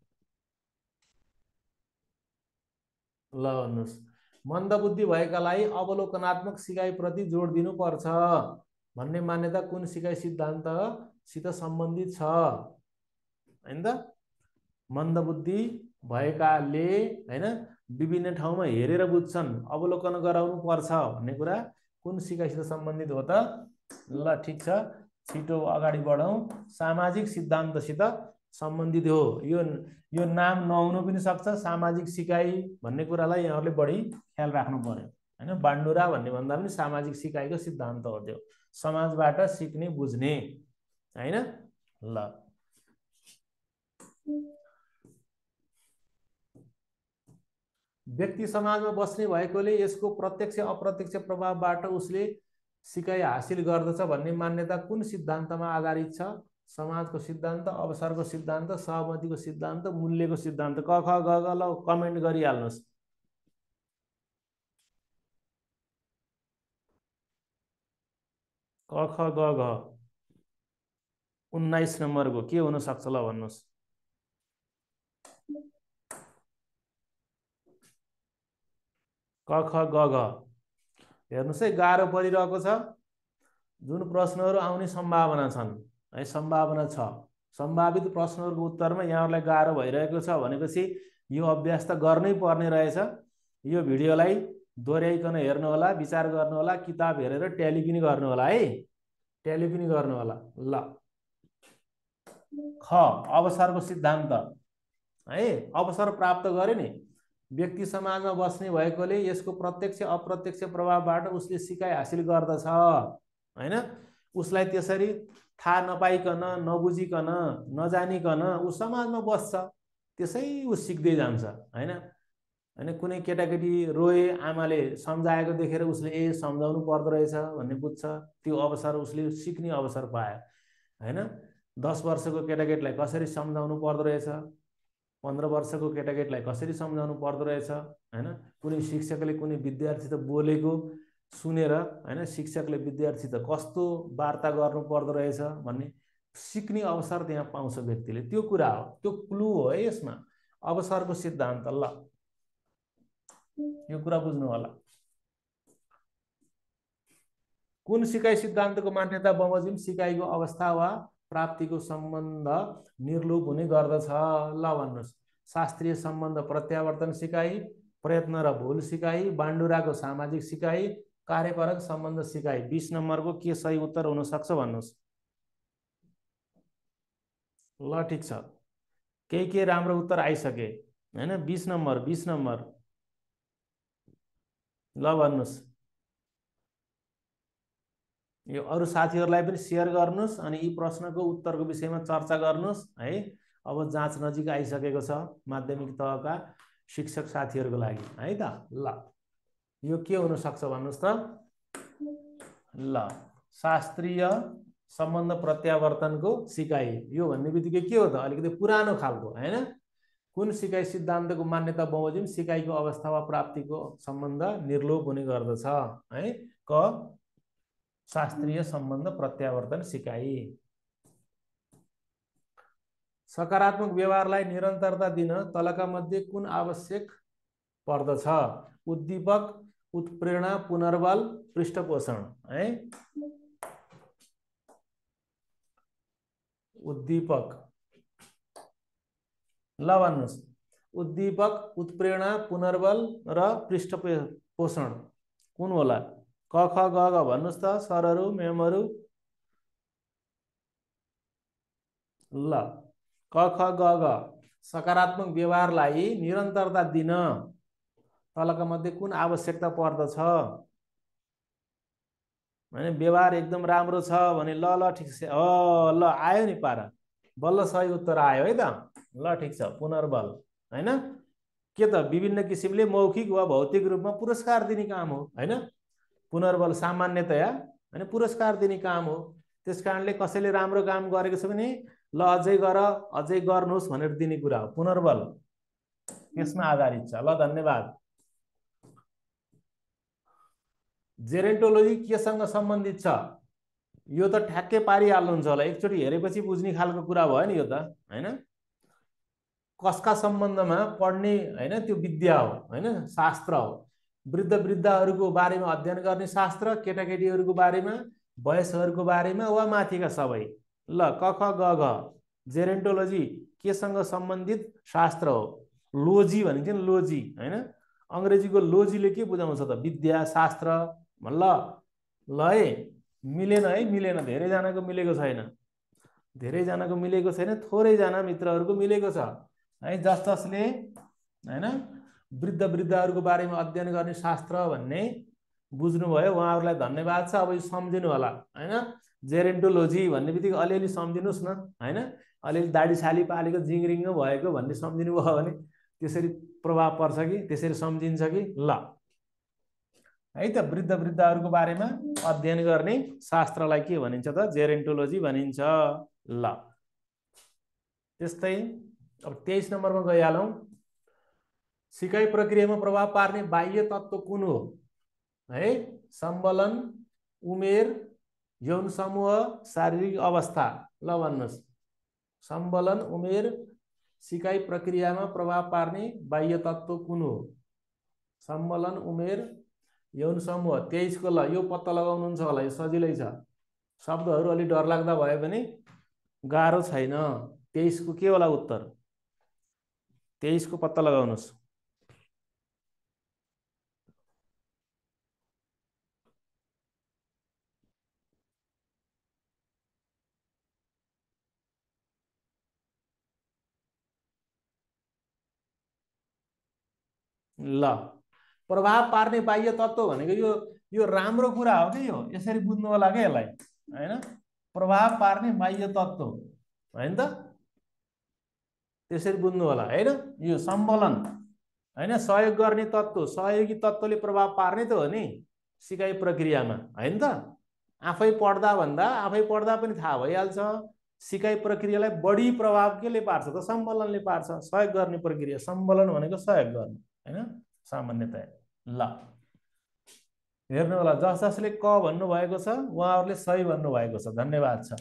S1: ल भन्नुहोस्। मन्दबुद्धि भएकालाई अवलोकनात्मक सिकाइ प्रति जोड दिनुपर्छ भन्ने मान्यता कुन सिकाइ सिद्धान्तसित सम्बन्धित छ हैन त? मन्दबुद्धि भएकाले हैन विभिन्न ठाउँमा हेरेर बुझ्छन्, अवलोकन गराउनु पर्छ भन्ने कुरा कुन सिकाइसित सम्बन्धित हो त? ल ठिक छ, छिटो अगाडि बढौँ। सामाजिक सिद्धान्तसित सम्बन्धित हो। यो यो नाम नहुनु पनि सक्छ, सामाजिक सिकाइ भन्ने कुरालाई यहाँहरूले बढी ख्याल राख्नु पर्यो हैन। बान्डुरा भन्ने भन्दा पनि सामाजिक सिकाइको सिद्धान्त हो त्यो, समाजबाट सिक्ने बुझ्ने हैन। ल व्यक्ति समाजमा बस्ने भएकोले यसको प्रत्यक्ष अप्रत्यक्ष प्रभावबाट उसले सिकाइ हासिल गर्दछ भन्ने मान्यता कुन सिद्धान्तमा आधारित छ? समाजको सिद्धान्त, अवसरको सिद्धान्त, सहमतिको सिद्धान्त, मूल्यको सिद्धान्त। क ख ग घ ल कमेन्ट गरिहाल्नुहोस्। क ख ग घ उन्नाइस नम्बरको के हुन सक्छ ल भन्नुहोस्। क ख ग घ हेर्नुहोस् है, गाह्रो परिरहेको छ। जुन प्रश्नहरू आउने सम्भावना छन् है, सम्भावना छ, सम्भावित प्रश्नहरूको उत्तरमा यहाँहरूलाई गाह्रो भइरहेको छ भनेपछि यो अभ्यास त गर्नै पर्ने रहेछ। यो भिडियोलाई दोहोऱ्याइकन हेर्नु होला, विचार गर्नु होला, किताब हेरेर ट्याली पनि गर्नु होला है, ट्याली पनि गर्नु होला। ल ख अवसरको सिद्धान्त है, अवसर प्राप्त गरे नि, व्यक्ति समाजमा बस्ने भएकोले यसको प्रत्यक्ष अप्रत्यक्ष प्रभावबाट उसले सिकाइ हासिल गर्दछ हैन। उसलाई त्यसरी थाहा नपाइकन, नबुझिकन, नजानिकन ऊ समाजमा बस्छ, त्यसै ऊ सिक्दै जान्छ हैन। हैन कुनै केटाकेटी रोए, आमाले सम्झाएको देखेर उसले ए सम्झाउनु पर्दो रहेछ भन्ने बुझ्छ, त्यो अवसर उसले सिक्ने अवसर पायो हैन। दस वर्षको केटाकेटीलाई कसरी सम्झाउनु पर्दो रहेछ, पन्ध्र वर्षको केटाकेटीलाई कसरी सम्झाउनु पर्दो रहेछ हैन, कुनै शिक्षकले कुनै विद्यार्थी त बोलेको सुनेर हैन शिक्षकले विद्यार्थी त कस्तो वार्ता गर्नु पर्दो रहेछ भन्ने सिक्ने अवसर त्यहाँ पाउँछ व्यक्तिले। त्यो कुरा हो, त्यो क्लु हो है यसमा, अवसरको सिद्धान्त। ल यो कुरा बुझ्नु होला। कुन सिकाइ सिद्धान्तको मान्यता बमोजिम सिकाइको अवस्था वा प्राप्तिको सम्बन्ध निर्लोप हुने गर्दछ? ल भन्नुहोस्। शास्त्रीय सम्बन्ध प्रत्यावर्तन सिकाइ, प्रयत्न र भूल सिकाइ, बाण्डुराको सामाजिक सिकाइ, कार्यपरक सम्बन्ध सिकाइ। बीस नम्बरको के सही उत्तर हुन सक्छ भन्नुहोस्। ल ठिक छ, केही केही राम्रो उत्तर आइसके हैन। बीस नम्बर बीस नम्बर ल भन्नुहोस्। यो अरू साथीहरूलाई पनि सेयर गर्नुहोस् अनि यी प्रश्नको उत्तरको विषयमा चर्चा गर्नुहोस् है। अब जाँच नजिक आइसकेको छ माध्यमिक तहका शिक्षक साथीहरूको लागि है त। ल यो के हुन सक्छ भन्नुहोस् त। ल शास्त्रीय सम्बन्ध प्रत्यावर्तनको सिकाइ, यो भन्ने बित्तिकै के हो त, अलिकति पुरानो खालको हैन। कुन सिकाइ सिद्धान्तको मान्यता बमोजिम सिकाइको अवस्था वा प्राप्तिको सम्बन्ध निर्लोप हुने गर्दछ है। क शास्त्रीय सम्बन्ध प्रत्यावर्तन सिकाइ। सकारात्मक व्यवहारलाई निरन्तरता दिन तलका मध्ये कुन आवश्यक पर्दछ? उद्दीपक, उत्प्रेरणा, पुनर्बल, पृष्ठपोषण है। उद्दीपक ल भन्नुहोस्। उद्दीपक, उत्प्रेरणा, पुनर्बल र पृष्ठपोषण कुन होला? क ख ग घ भन्नुहोस् त सरहरू म्यामहरू। ल क ख ग घ सकारात्मक व्यवहारलाई निरन्तरता दिन तलका मध्ये कुन आवश्यकता पर्दछ? हैन व्यवहार एकदम राम्रो छ भने ल ल ठिक छ, अ ल आयो नि पारा, बल्ल सही उत्तर आयो है त। ल ठिक छ, पुनर्बल हैन। के त विभिन्न किसिमले मौखिक वा भौतिक रूपमा पुरस्कार दिने काम हो हैन। पुनर्बल सामान्यतया हैन पुरस्कार दिने काम हो। त्यसकारणले कसैले राम्रो काम गरेको छ भने ल अझै गर, अझै गर्नुहोस् भनेर दिने कुरा हो पुनर्बल, यसमा आधारित छ। ल धन्यवाद। जेरेन्टोलोजी केसँग सम्बन्धित छ? यो त ठ्याक्कै पारिहाल्नुहुन्छ होला, एकचोटि हेरेपछि बुझ्ने खालको कुरा भयो नि यो त हैन। कसका सम्बन्धमा पढ्ने हैन, त्यो विद्या हो हैन, शास्त्र हो। वृद्ध वृद्धहरूको बारेमा अध्ययन गर्ने शास्त्र, केटाकेटीहरूको बारेमा, वयसहरूको बारेमा वा माथिका सबै। ल क ख ग घ जेरेन्टोलोजी केसँग सम्बन्धित शास्त्र हो? लोजी भनिन्छ नि, लोजी हैन। अङ्ग्रेजीको लोजीले के बुझाउँछ त? विद्या, शास्त्र। ल ल है मिलेन है, मिलेन, धेरैजनाको मिलेको छैन, धेरैजनाको मिलेको छैन, थोरैजना मित्रहरूको मिलेको छ है। जस जसले हैन वृद्ध वृद्धहरूको बारेमा अध्ययन गर्ने शास्त्र भन्ने बुझ्नुभयो उहाँहरूलाई धन्यवाद छ। अब यो सम्झिनु होला हैन। जेरेन्टोलोजी भन्ने बित्तिकै अलिअलि सम्झिनुहोस् न हैन। अलिअलि दाडी छाली पालेको जिङरिङ्ग भएको भन्ने सम्झिनु भयो भने त्यसरी प्रभाव पर्छ कि, त्यसरी सम्झिन्छ कि? ल है त, वृद्ध वृद्धहरूको बारेमा अध्ययन गर्ने शास्त्रलाई के भनिन्छ त? जेरेन्टोलोजी भनिन्छ। ल त्यस्तै अब तेइस नम्बरमा गइहालौँ। सिकाइ प्रक्रियामा प्रभाव पार्ने बाह्य तत्त्व कुन हो है? सम्बलन, उमेर, यौन समूह, शारीरिक अवस्था। ल भन्नुहोस्। सम्बलन, उमेर, सिकाइ प्रक्रियामा प्रभाव पार्ने बाह्य तत्त्व कुन हो? सम्बलन, उमेर, यौन समूह। तेइस को ल यो पत्ता लगाउनुहुन्छ होला, यो सजिलै छ। शब्दहरू अलि डरलाग्दा भए पनि गाह्रो छैन। तेइस को के होला उत्तर? तेइस को पत्ता लगाउनुहोस्। ल प्रभाव पार्ने बाह्य तत्त्व भनेको यो यो राम्रो कुरा हो कि, यो यसरी बुझ्नु होला क्या यसलाई हैन। प्रभाव पार्ने बाह्य तत्त्व हैन त, त्यसरी बुझ्नु होला हैन। यो सम्बलन हैन, सहयोग गर्ने तत्त्व, सहयोगी तत्त्वले प्रभाव पार्ने त हो नि सिकाइ प्रक्रियामा हैन त। आफै पढ्दा भन्दा आफै पढ्दा पनि थाहा भइहाल्छ, सिकाइ प्रक्रियालाई बढी प्रभाव केले पार्छ त सम्बलनले पार्छ सहयोग गर्ने प्रक्रिया सम्बलन भनेको सहयोग गर्ने हैन सामान्यतया ल हेर्नु होला जस जसले क भन्नु भएको छ उहाँहरूले सही भन्नु भएको छ धन्यवाद छ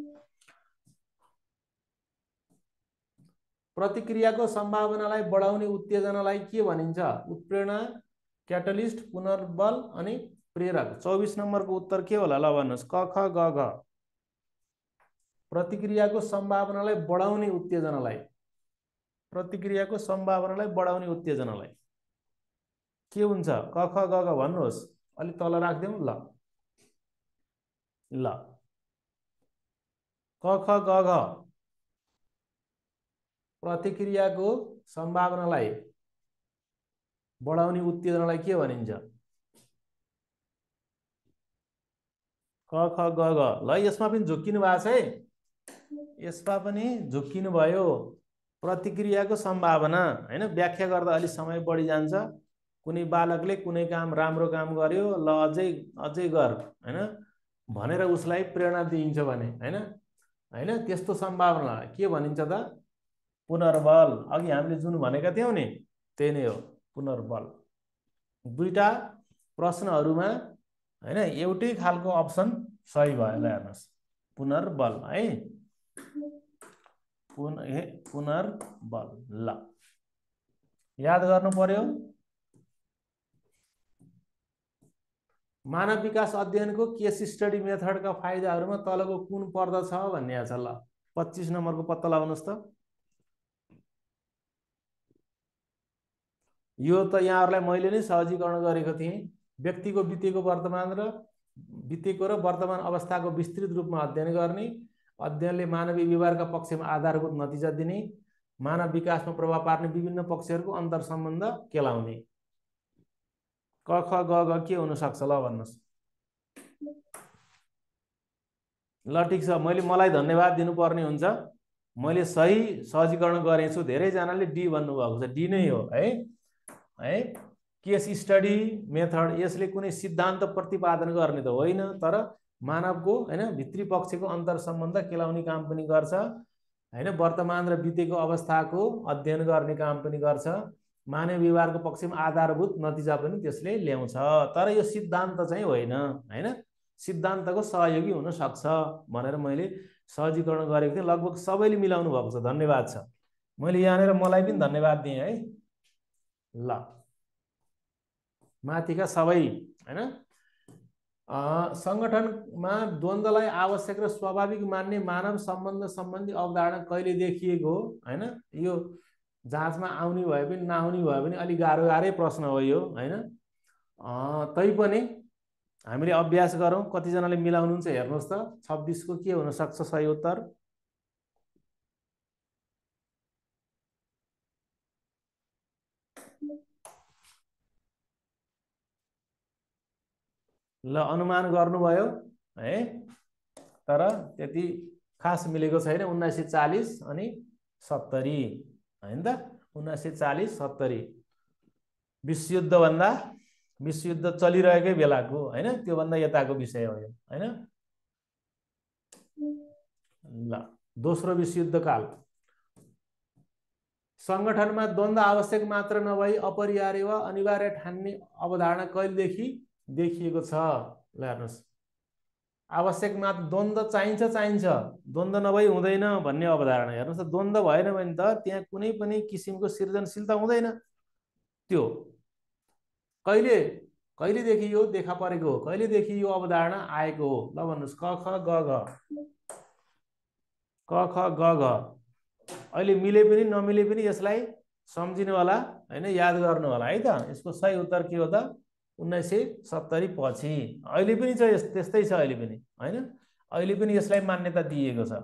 S1: प्रतिक्रियाको सम्भावनालाई बढाउने उत्तेजनालाई के भनिन्छ उत्प्रेरणा क्याटलिस्ट पुनर्बल अनि प्रेरक चौबीस नम्बरको उत्तर के होला ल भन्नुस् क ख ग घ प्रतिक्रियाको सम्भावनालाई बढाउने उत्तेजनालाई प्रतिक्रियाको सम्भावनालाई बढाउने उत्तेजनालाई के हुन्छ क ख ग घ भन्नुहोस् अलि तल राख्दिउँ ल ल क ख ग घ प्रतिक्रियाको सम्भावनालाई बढाउने उत्तेजनालाई के भनिन्छ क ख ग घ ल यसमा पनि झुक्किनु भएको छ है यसमा पनि झुक्किनु भयो प्रतिक्रियाको सम्भावना हैन व्याख्या गर्दा अलि समय बढी जान्छ कुनै बालकले कुनै काम राम्रो काम गर्यो ल अझै अझै गर हैन भनेर उसलाई प्रेरणा दिइन्छ भने हैन हैन त्यस्तो सम्भावना के भनिन्छ त पुनर्बल अघि हामीले जुन भनेका थियौं नि त्यही नै हो पुनर्बल दुईटा प्रश्नहरुमा हैन एउटै खालको अप्सन सही भयो ल हेर्नुस् पुनर्बल है पुन पुनर्बल ल याद गर्नु पर्यो मानव विकास अध्ययनको केस स्टडी मेथडका फाइदाहरुमा तलको कुन पर्दछ भन्ने छ ल पच्चीस नम्बरको पत्ता लगाउनुस् त यो त यहाँहरुलाई मैले नै सहजीकरण गरेको थिएँ व्यक्तिको बितेको वर्तमान र बितेको र वर्तमान अवस्थाको विस्तृत रूपमा अध्ययन गर्ने अध्ययनले मानवीय व्यवहारका पक्षमा आधारभूत नतिजा दिने मानव विकासमा प्रभाव पार्ने विभिन्न पक्षहरुको अन्तर सम्बन्ध केलाउने क ख ग घ के हुन सक्छ ल भन्नुस् ल ठीक छ मैले मलाई धन्यवाद दिनुपर्ने हुन्छ मैले सही सहजीकरण गरेछु छु धेरै जनाले डी भन्नु भएको छ डी नै हो है है केस स्टडी मेथड यसले कुनै सिद्धान्त प्रतिपादन गर्ने त होइन तर मानवको हैन भित्री पक्षको अन्तर सम्बन्ध केलाउने काम पनि गर्छ हैन वर्तमान र बितेको अवस्थाको अध्ययन गर्ने काम पनि गर्छ मानव व्यवहारको पक्षमा आधारभूत नतिजा पनि त्यसले ल्याउँछ तर यो सिद्धान्त चाहिँ होइन हैन सिद्धान्तको सहयोगी हुन सक्छ भनेर मैले सहजीकरण गरेको थिएँ लगभग सबैले मिलाउनु भएको छ धन्यवाद छ मैले यहाँनेर मलाई पनि धन्यवाद दिएँ है ल माथिका सबै हैन संगठनमा द्वन्द्वलाई आवश्यक र स्वाभाविक मान्ने मानव सम्बन्ध सम्बन्धी अवधारणा कहिले देखिएको हो हैन यो जाँचमा आउने भए पनि नआउने भए पनि अलि गाह्रो गाह्रै प्रश्न हो यो हैन तै पनि हामीले अभ्यास गरौँ कति जनाले मिलाउनुहुन्छ हेर्नुस् त छब्बीस को के हुन सक्छ सही उत्तर ल अनुमान गर्नुभयो है तर त्यति खास मिलेको छैन उन्नाइस सय चालीस अनि सत्तरी हैन त उन्नाइस सय चालीस सत्तरी विश्वयुद्ध भन्दा विश्वयुद्ध चलिरहेकै बेलाको हैन त्यो भन्दा यताको विषय हो यो हैन ल दोस्रो विश्वयुद्ध काल संगठनमा द्वन्द्व आवश्यक मात्र नभई अपरिहार्य वा अनिवार्य ठान्ने अवधारणा कहिलेदेखि देखिएको छ ल हेर्नुस् आवश्यक मात्र द्वन्द्व चाहिन्छ चाहिन्छ द्वन्द्व नभई हुँदैन भन्ने अवधारणा हेर्नुस् त द्वन्द्व भएन भने त त्यहाँ कुनै पनि किसिमको सृजनशीलता हुँदैन त्यो कहिले कहिलेदेखि यो देखा परेको हो कहिलेदेखि यो अवधारणा आएको हो ल भन्नुस् क ख ग घ क ख ग घ अहिले मिले पनि नमिले पनि यसलाई सम्झिनु होला हैन याद गर्नु होला है त यसको सही उत्तर के हो त उन्नाइस सय सत्तरी पछि अहिले पनि छ त्यस्तै छ अहिले पनि हैन अहिले पनि यसलाई मान्यता दिएको छ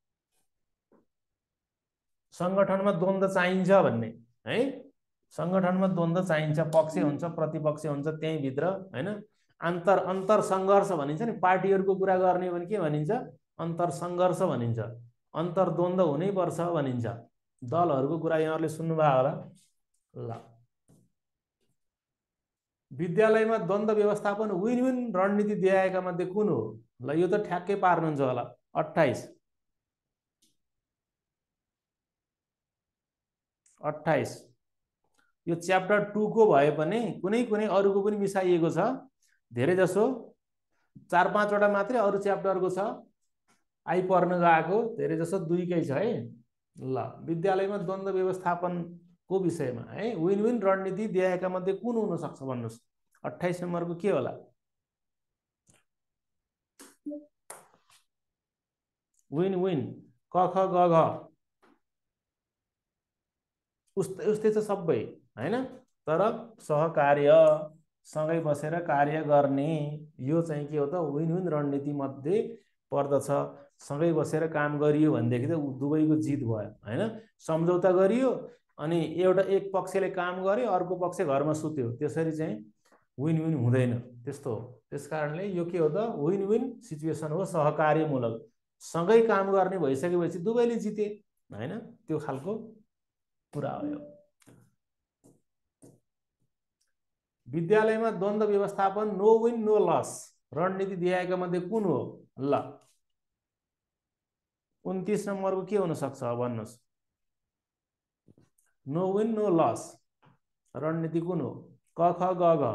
S1: संगठनमा द्वन्द्व चाहिन्छ भन्ने है संगठनमा द्वन्द्व चाहिन्छ पक्ष हुन्छ प्रतिपक्ष हुन्छ त्यही भित्र हैन अन्तर अन्तर संघर्ष भनिन्छ नि पार्टीहरुको कुरा गर्ने भने के भनिन्छ अन्तर संघर्ष भनिन्छ अन्तर द्वन्द्व हुनै पर्छ भनिन्छ दलहरुको कुरा यहाँहरुले सुन्नुभयो होला ल विद्यालयमा द्वन्द्व व्यवस्थापन विन विन रणनीति दिएका मध्ये कुन हो ल यो त ठ्याक्कै पार्नुहुन्छ होला अट्ठाइस अट्ठाइस। यो च्याप्टर टू को भए पनि कुनै कुनै अरूको पनि मिसाइएको छ, धेरै जसो चार पाँचवटा मात्रै अरू च्याप्टरको छ, आइपर्न गएको धेरै जसो दुईकै छ है। ल विद्यालयमा द्वन्द्व व्यवस्थापनको विषयमा है विन विन रणनीति दिएका मध्ये कुन हुन सक्छ भन्नुस्। अट्ठाइस नम्बरको के होला? विन विन क ख ग घ उस्तै उस्तै छ सबै हैन, तर सहकार्य सँगै बसेर कार्य गर्ने यो चाहिँ के हो त विन विन रणनीति मध्ये पर्दछ। सँगै बसेर काम गरियो भनेदेखि त दुवैको जित भयो हैन। सम्झौता गरियो अनि एउटा एक पक्षले काम गर्यो अर्को पक्ष घरमा सुत्यो, त्यसरी चाहिँ विन विन हुँदैन, त्यस्तो हो। त्यसकारणले यो के हो त विन विन सिचुएसन हो, सहकार्यमूलक। सँगै काम गर्ने भइसकेपछि दुवैले जिते हैन, त्यो खालको कुरा हो यो। विद्यालयमा द्वन्द्व व्यवस्थापन नो विन नो लस रणनीति दिएका मध्ये कुन हो? ल उन्तीस नम्बरको के हुन सक्छ भन्नुस्। नो विन नो लस रणनीति कुन हो? क ख ग घ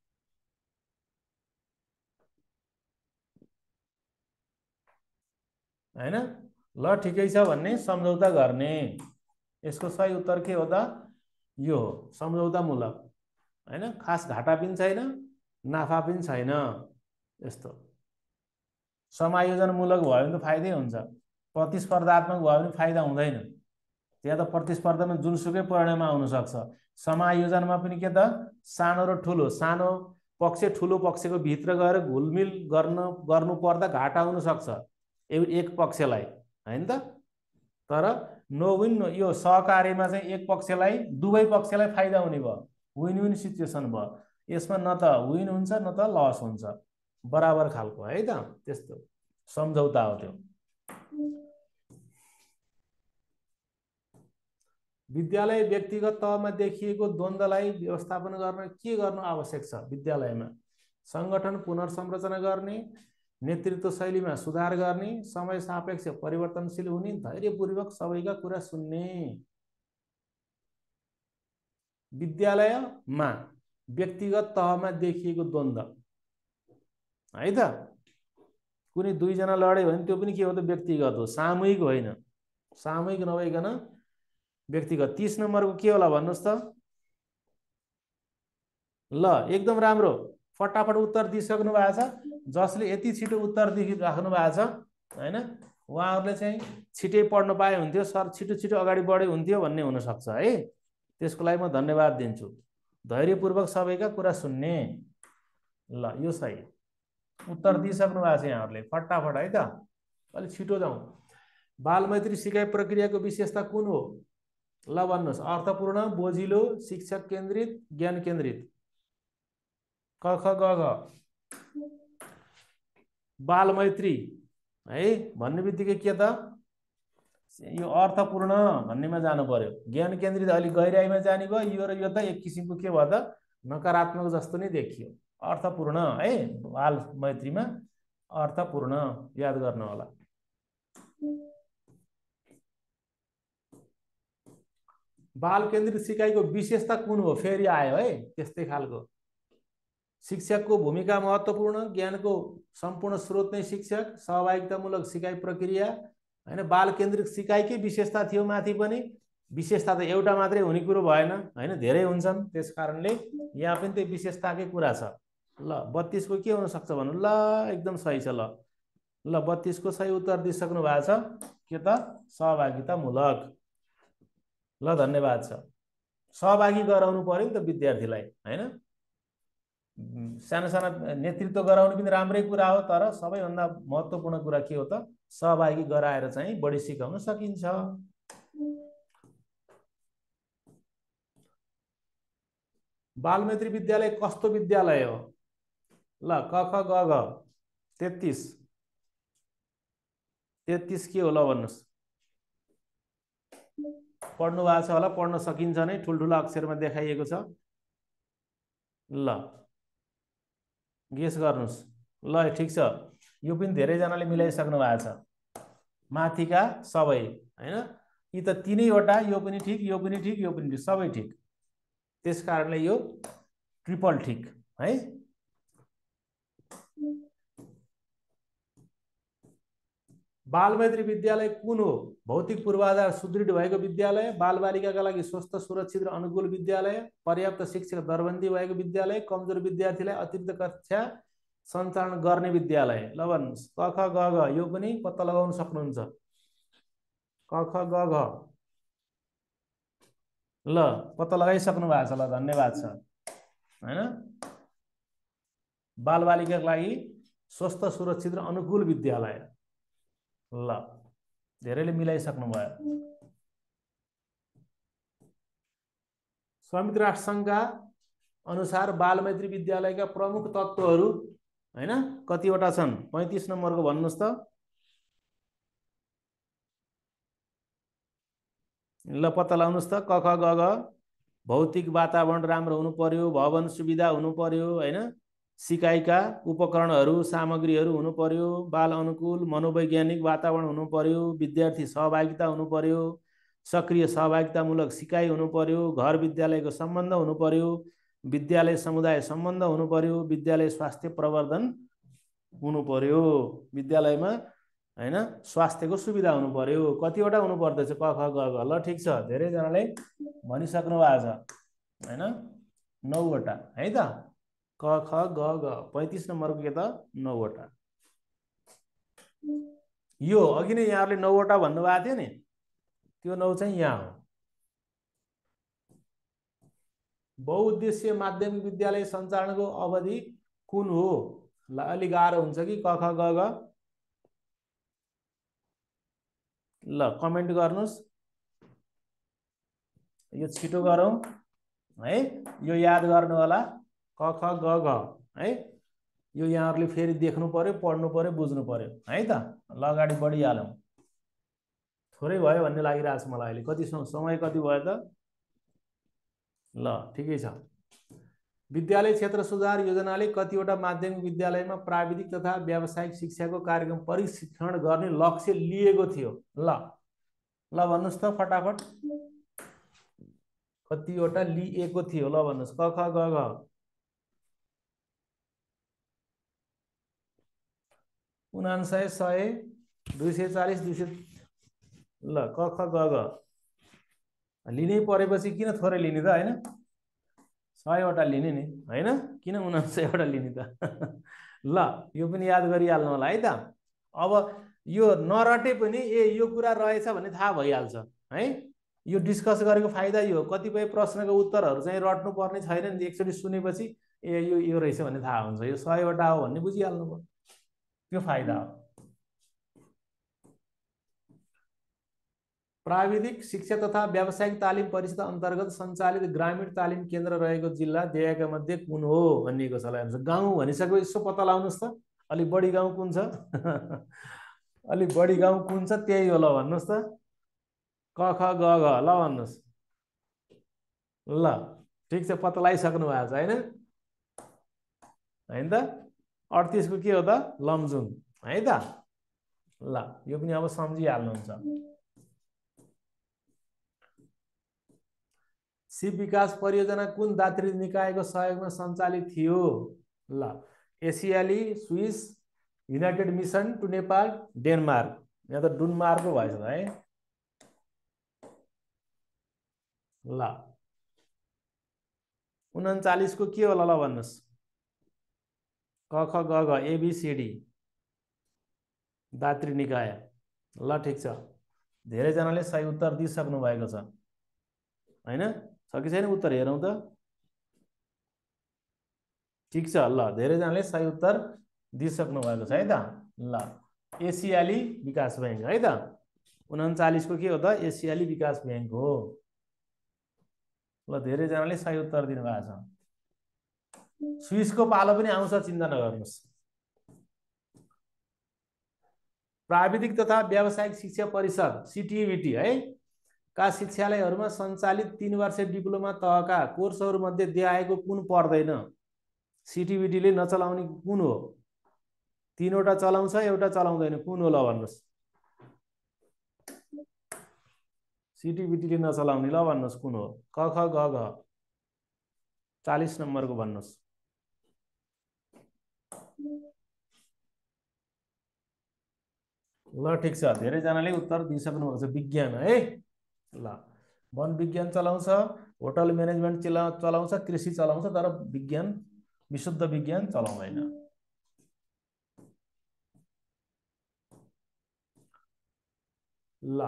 S1: हैन। ल ठिकै छ भन्ने सम्झौता गर्ने, यसको सही उत्तर के हो त? यो हो सम्झौतामूलक हैन। खास घाटा पनि छैन नाफा पनि छैन, यस्तो। समायोजनमूलक भयो भने त फाइदै हुन्छ, प्रतिस्पर्धात्मक भयो भने फाइदा हुँदैन। त्यहाँ त प्रतिस्पर्धामा जुनसुकै परिणाम आउन सक्छ। समायोजनमा पनि के त सानो र ठुलो, सानो पक्ष ठुलो पक्षको भित्र गएर घुलमिल गर्न गर्नु पर्दा घाटा हुन सक्छ एक पक्षलाई हैन त। तर नो विन नो यो सहकार्यमा चाहिँ एक पक्षलाई दुवै पक्षलाई फाइदा हुने भयो, विन विन सिचुएसन भयो। यसमा न त विन हुन्छ न त लस हुन्छ, बराबर खालको है त, त्यस्तो सम्झौता हो त्यो। विद्यालय व्यक्तिगत तहमा देखिएको द्वन्द्वलाई व्यवस्थापन गर्न के गर्नु आवश्यक छ? विद्यालयमा संगठन पुनर्संरचना गर्ने, नेतृत्व शैलीमा सुधार गर्ने, समय सापेक्ष परिवर्तनशील हुने, धैर्यपूर्वक सबैका कुरा सुन्ने। विद्यालयमा व्यक्तिगत तहमा देखिएको द्वन्द्व है त, कुनै दुईजना लड्यो भने त्यो पनि के हो त व्यक्तिगत हो, सामूहिक होइन। सामूहिक नभइकन व्यक्तिगत। तीस नम्बरको के होला भन्नुहोस् त? ल एकदम राम्रो, फटाफट उत्तर दिइसक्नु भएको छ। जसले यति छिटो उत्तर दिइराख्नु भएको छ हैन, उहाँहरूले चाहिँ छिटै पढ्न पाए हुन्थ्यो, सर छिटो छिटो अगाडि बढे हुन्थ्यो भन्ने हुनसक्छ है। त्यसको लागि म धन्यवाद दिन्छु। धैर्यपूर्वक सबैका कुरा सुन्ने, ल यो सही उत्तर दिइसक्नु भएको छ यहाँहरूले, फटाफट है त, अलिक छिटो जाउँ। बालमैत्री सिकाइ प्रक्रियाको विशेषता कुन हो? ल भन्नुहोस्। अर्थपूर्ण, बोझिलो, शिक्षक केन्द्रित, ज्ञान केन्द्रित। क ख ग घ। बालमैत्री है भन्ने बित्तिकै के त यो अर्थपूर्ण भन्नेमा जानु पर्यो, ज्ञान केन्द्रित अलिक गहिराइमा जाने भयो, यो र यो त एक किसिमको के भयो त नकारात्मक जस्तो नै देखियो। अर्थपूर्ण है बालमैत्रीमा अर्थपूर्ण याद गर्नु होला। बाल केन्द्रित सिकाइको विशेषता कुन हो? फेरि आयो है त्यस्तै खालको। शिक्षकको भूमिका महत्त्वपूर्ण, ज्ञानको सम्पूर्ण स्रोत नै शिक्षक, सहभागितामूलक सिकाइ प्रक्रिया हैन। बाल केन्द्रित सिकाइकै विशेषता थियो माथि पनि, विशेषता त एउटा मात्रै हुने कुरो भएन हैन, धेरै हुन्छन्। त्यस कारणले यहाँ पनि त्यो विशेषताकै कुरा छ। ल बत्तीस को के हुन सक्छ भन्नु? ल एकदम सही छ। ल ल बत्तीस को सही उत्तर दिइसक्नु भएको छ, के त सहभागितामूलक। ल धन्यवाद छ। सहभागी गराउनु पर्यो नि त विद्यार्थीलाई हैन। साना साना नेतृत्व गराउनु पनि राम्रै कुरा हो, तर सबैभन्दा महत्त्वपूर्ण कुरा के हो त सहभागी गराएर चाहिँ बढी सिकाउन सकिन्छ। बालमैत्री विद्यालय कस्तो विद्यालय हो? ल क ख ग घ। तेत्तीस तेत्तीस के हो ल भन्नुहोस्। पढ्नु भएको छ होला, पढ्न सकिन्छ नै, ठुल्ठुलो अक्षरमा देखाइएको छ। ल गेस गर्नुहोस्। ल ठिक छ, यो पनि धेरैजनाले मिलाइसक्नु भएको छ। माथिका सबै हैन, यी त तीनैवटा, यो पनि ठिक, यो पनि ठिक, यो पनि ठिक, सबै ठिक। त्यस कारणले यो ट्रिपल ठिक है। बालमैत्री विद्यालय कुन हो? भौतिक पूर्वाधार सुदृढ भएको विद्यालय, बालबालिकाका लागि स्वस्थ सुरक्षित र अनुकूल विद्यालय, पर्याप्त शिक्षक दरबन्दी भएको विद्यालय, कमजोर विद्यार्थीलाई अतिरिक्त कक्षा सञ्चालन गर्ने विद्यालय। ल भन्नुहोस्, क ख ग घ यो पनि पत्ता लगाउन सक्नुहुन्छ। क ख ग घ ल पत्ता लगाइसक्नु भएको छ। ल धन्यवाद छ हैन। बालबालिकाका लागि स्वस्थ सुरक्षित र अनुकूल विद्यालय। ल धेरैले मिलाइसक्नु भयो। संयुक्त राष्ट्र संघका अनुसार बालमैत्री विद्यालयका प्रमुख तत्त्वहरू हैन कतिवटा छन्? पैंतीस नम्बरको भन्नुहोस् त। ल पत्ता लगाउनुहोस् त। क ख ग घ भौतिक वातावरण राम्रो हुनु पर्यो, भवन सुविधा हुनु पर्यो हैन, सिकाइका उपकरणहरू सामग्रीहरू हुनु पर्यो, बाल अनुकूल मनोवैज्ञानिक वातावरण हुनु पर्यो, विद्यार्थी सहभागिता हुनु पर्यो, सक्रिय सहभागितामूलक सिकाइ हुनु पर्यो, घर विद्यालयको सम्बन्ध हुनु पर्यो, विद्यालय समुदाय सम्बन्ध हुनु पर्यो, विद्यालय स्वास्थ्य प्रवर्धन हुनु पर्यो, विद्यालयमा हैन स्वास्थ्यको सुविधा हुनु पर्यो। कतिवटा हुनु पर्दैछ? क ख ग घ। ल ठिक छ, धेरैजनाले भनिसक्नु भएको छ हैन, नौवटा है त। क ख ग घ पैंतीस नम्बरको के त नौवटा। यो अघि नै यहाँहरूले नौवटा भन्नुभएको थियो नि, त्यो नौ चाहिँ यहाँ हो। बहुउद्देश्य माध्यमिक विद्यालय सञ्चालनको अवधि कुन हो? ल अलि गाह्रो हुन्छ कि क ख ग घ? ल कमेन्ट गर्नुहोस्। यो छिटो गरौँ है, यो याद गर्नु होला। क ख ग घ है, यो यहाँहरूले फेरि देख्नु पर्यो, पढ्नु पर्यो, बुझ्नु पर्यो है त। ल अगाडि बढिहालौँ। थोरै भयो भन्ने लागिरहेको छ मलाई अहिले। कति समय कति भयो त? ल ठिकै छ। विद्यालय क्षेत्र सुधार योजनाले कतिवटा माध्यमिक विद्यालयमा प्राविधिक तथा व्यावसायिक शिक्षाको कार्यक्रम परिशिक्षण गर्ने लक्ष्य लिएको थियो? ल ल भन्नुहोस् त फटाफट, कतिवटा लिएको थियो? ल भन्नुहोस्। क ख ग घ उनान्सय सय दुई सय चालिस दुई सय। ल क ख ग घ लिनै परेपछि किन थोरै लिने त होइन? सयवटा लिने नि होइन, किन उनान्सयवटा लिने त? ल यो पनि याद गरिहाल्नु होला है त। अब यो नरटे पनि ए यो कुरा रहेछ भन्ने थाहा भइहाल्छ है। यो डिस्कस गरेको फाइदा यो हो, कतिपय प्रश्नको उत्तरहरू चाहिँ रट्नु पर्ने छैन नि, एकचोटि सुनेपछि ए यो यो रहेछ भन्ने थाहा हुन्छ। यो सयवटा हो भन्ने बुझिहाल्नु भयो, त्यो फाइदा हो। प्राविधिक शिक्षा तथा व्यावसायिक तालिम परिषद अन्तर्गत सञ्चालित ग्रामीण तालिम केन्द्र रहेको जिल्ला दिएका मध्ये कुन हो भनिएको छ। ल गाउँ भनिसकेपछि यसो पत्ता लगाउनुहोस् त, अलिक बढी गाउँ कुन छ? अलिक बढी गाउँ कुन छ? त्यही हो। ल भन्नुहोस् त। क ख ग घ ल भन्नुहोस्। ल ठिक छ, पत्ता लगाइसक्नु भएको छ होइन होइन त। अडतिसको के हो त? लमजुङ है त। ल यो पनि अब सम्झिहाल्नुहुन्छ। शिव विकास परियोजना कुन दात्री निकायको सहयोगमा सञ्चालित थियो? ल एसियाली, Swiss, united mission to Nepal, Denmark. यहाँ त डुनमार्को भएछ है। ल उन्चालिसको के होला? ल भन्नुहोस्। क ख ग घ एबिसिडी दात्री निकाय। ल ठिक छ, धेरैजनाले सही उत्तर दिइसक्नु भएको छ होइन। छ कि छैन उत्तर हेरौँ त। ठिक छ, ल धेरैजनाले सही उत्तर दिइसक्नु भएको छ है त। ल एसियाली विकास ब्याङ्क है त। उन्चालिसको के हो त? एसियाली विकास ब्याङ्क हो। ल धेरैजनाले सही उत्तर दिनुभएको छ। स्विसको पालो पनि आउँछ, चिन्ता नगर्नुहोस्। प्राविधिक तथा व्यावसायिक शिक्षा परिषद सिटिभिटी है का शिक्षालयहरूमा सञ्चालित तीन वर्ष डिप्लोमा तहका कोर्सहरू मध्ये देखाएको कुन पर्दैन? सिटिभिटीले नचलाउने कुन हो? तीनवटा चलाउँछ, एउटा चलाउँदैन, कुन हो? ल भन्नुहोस्। सिटिबिटीले नचलाउने ल भन्नुहोस् कुन हो? क ख ग घ चालीस नम्बरको भन्नुहोस्। ल ठिक छ, धेरैजनाले उत्तर दिइसक्नु भएको छ। विज्ञान है। ल वन विज्ञान चलाउँछ, होटल म्यानेजमेन्ट चला चलाउँछ, कृषि चलाउँछ, तर विज्ञान विशुद्ध विज्ञान चलाउँदैन। ल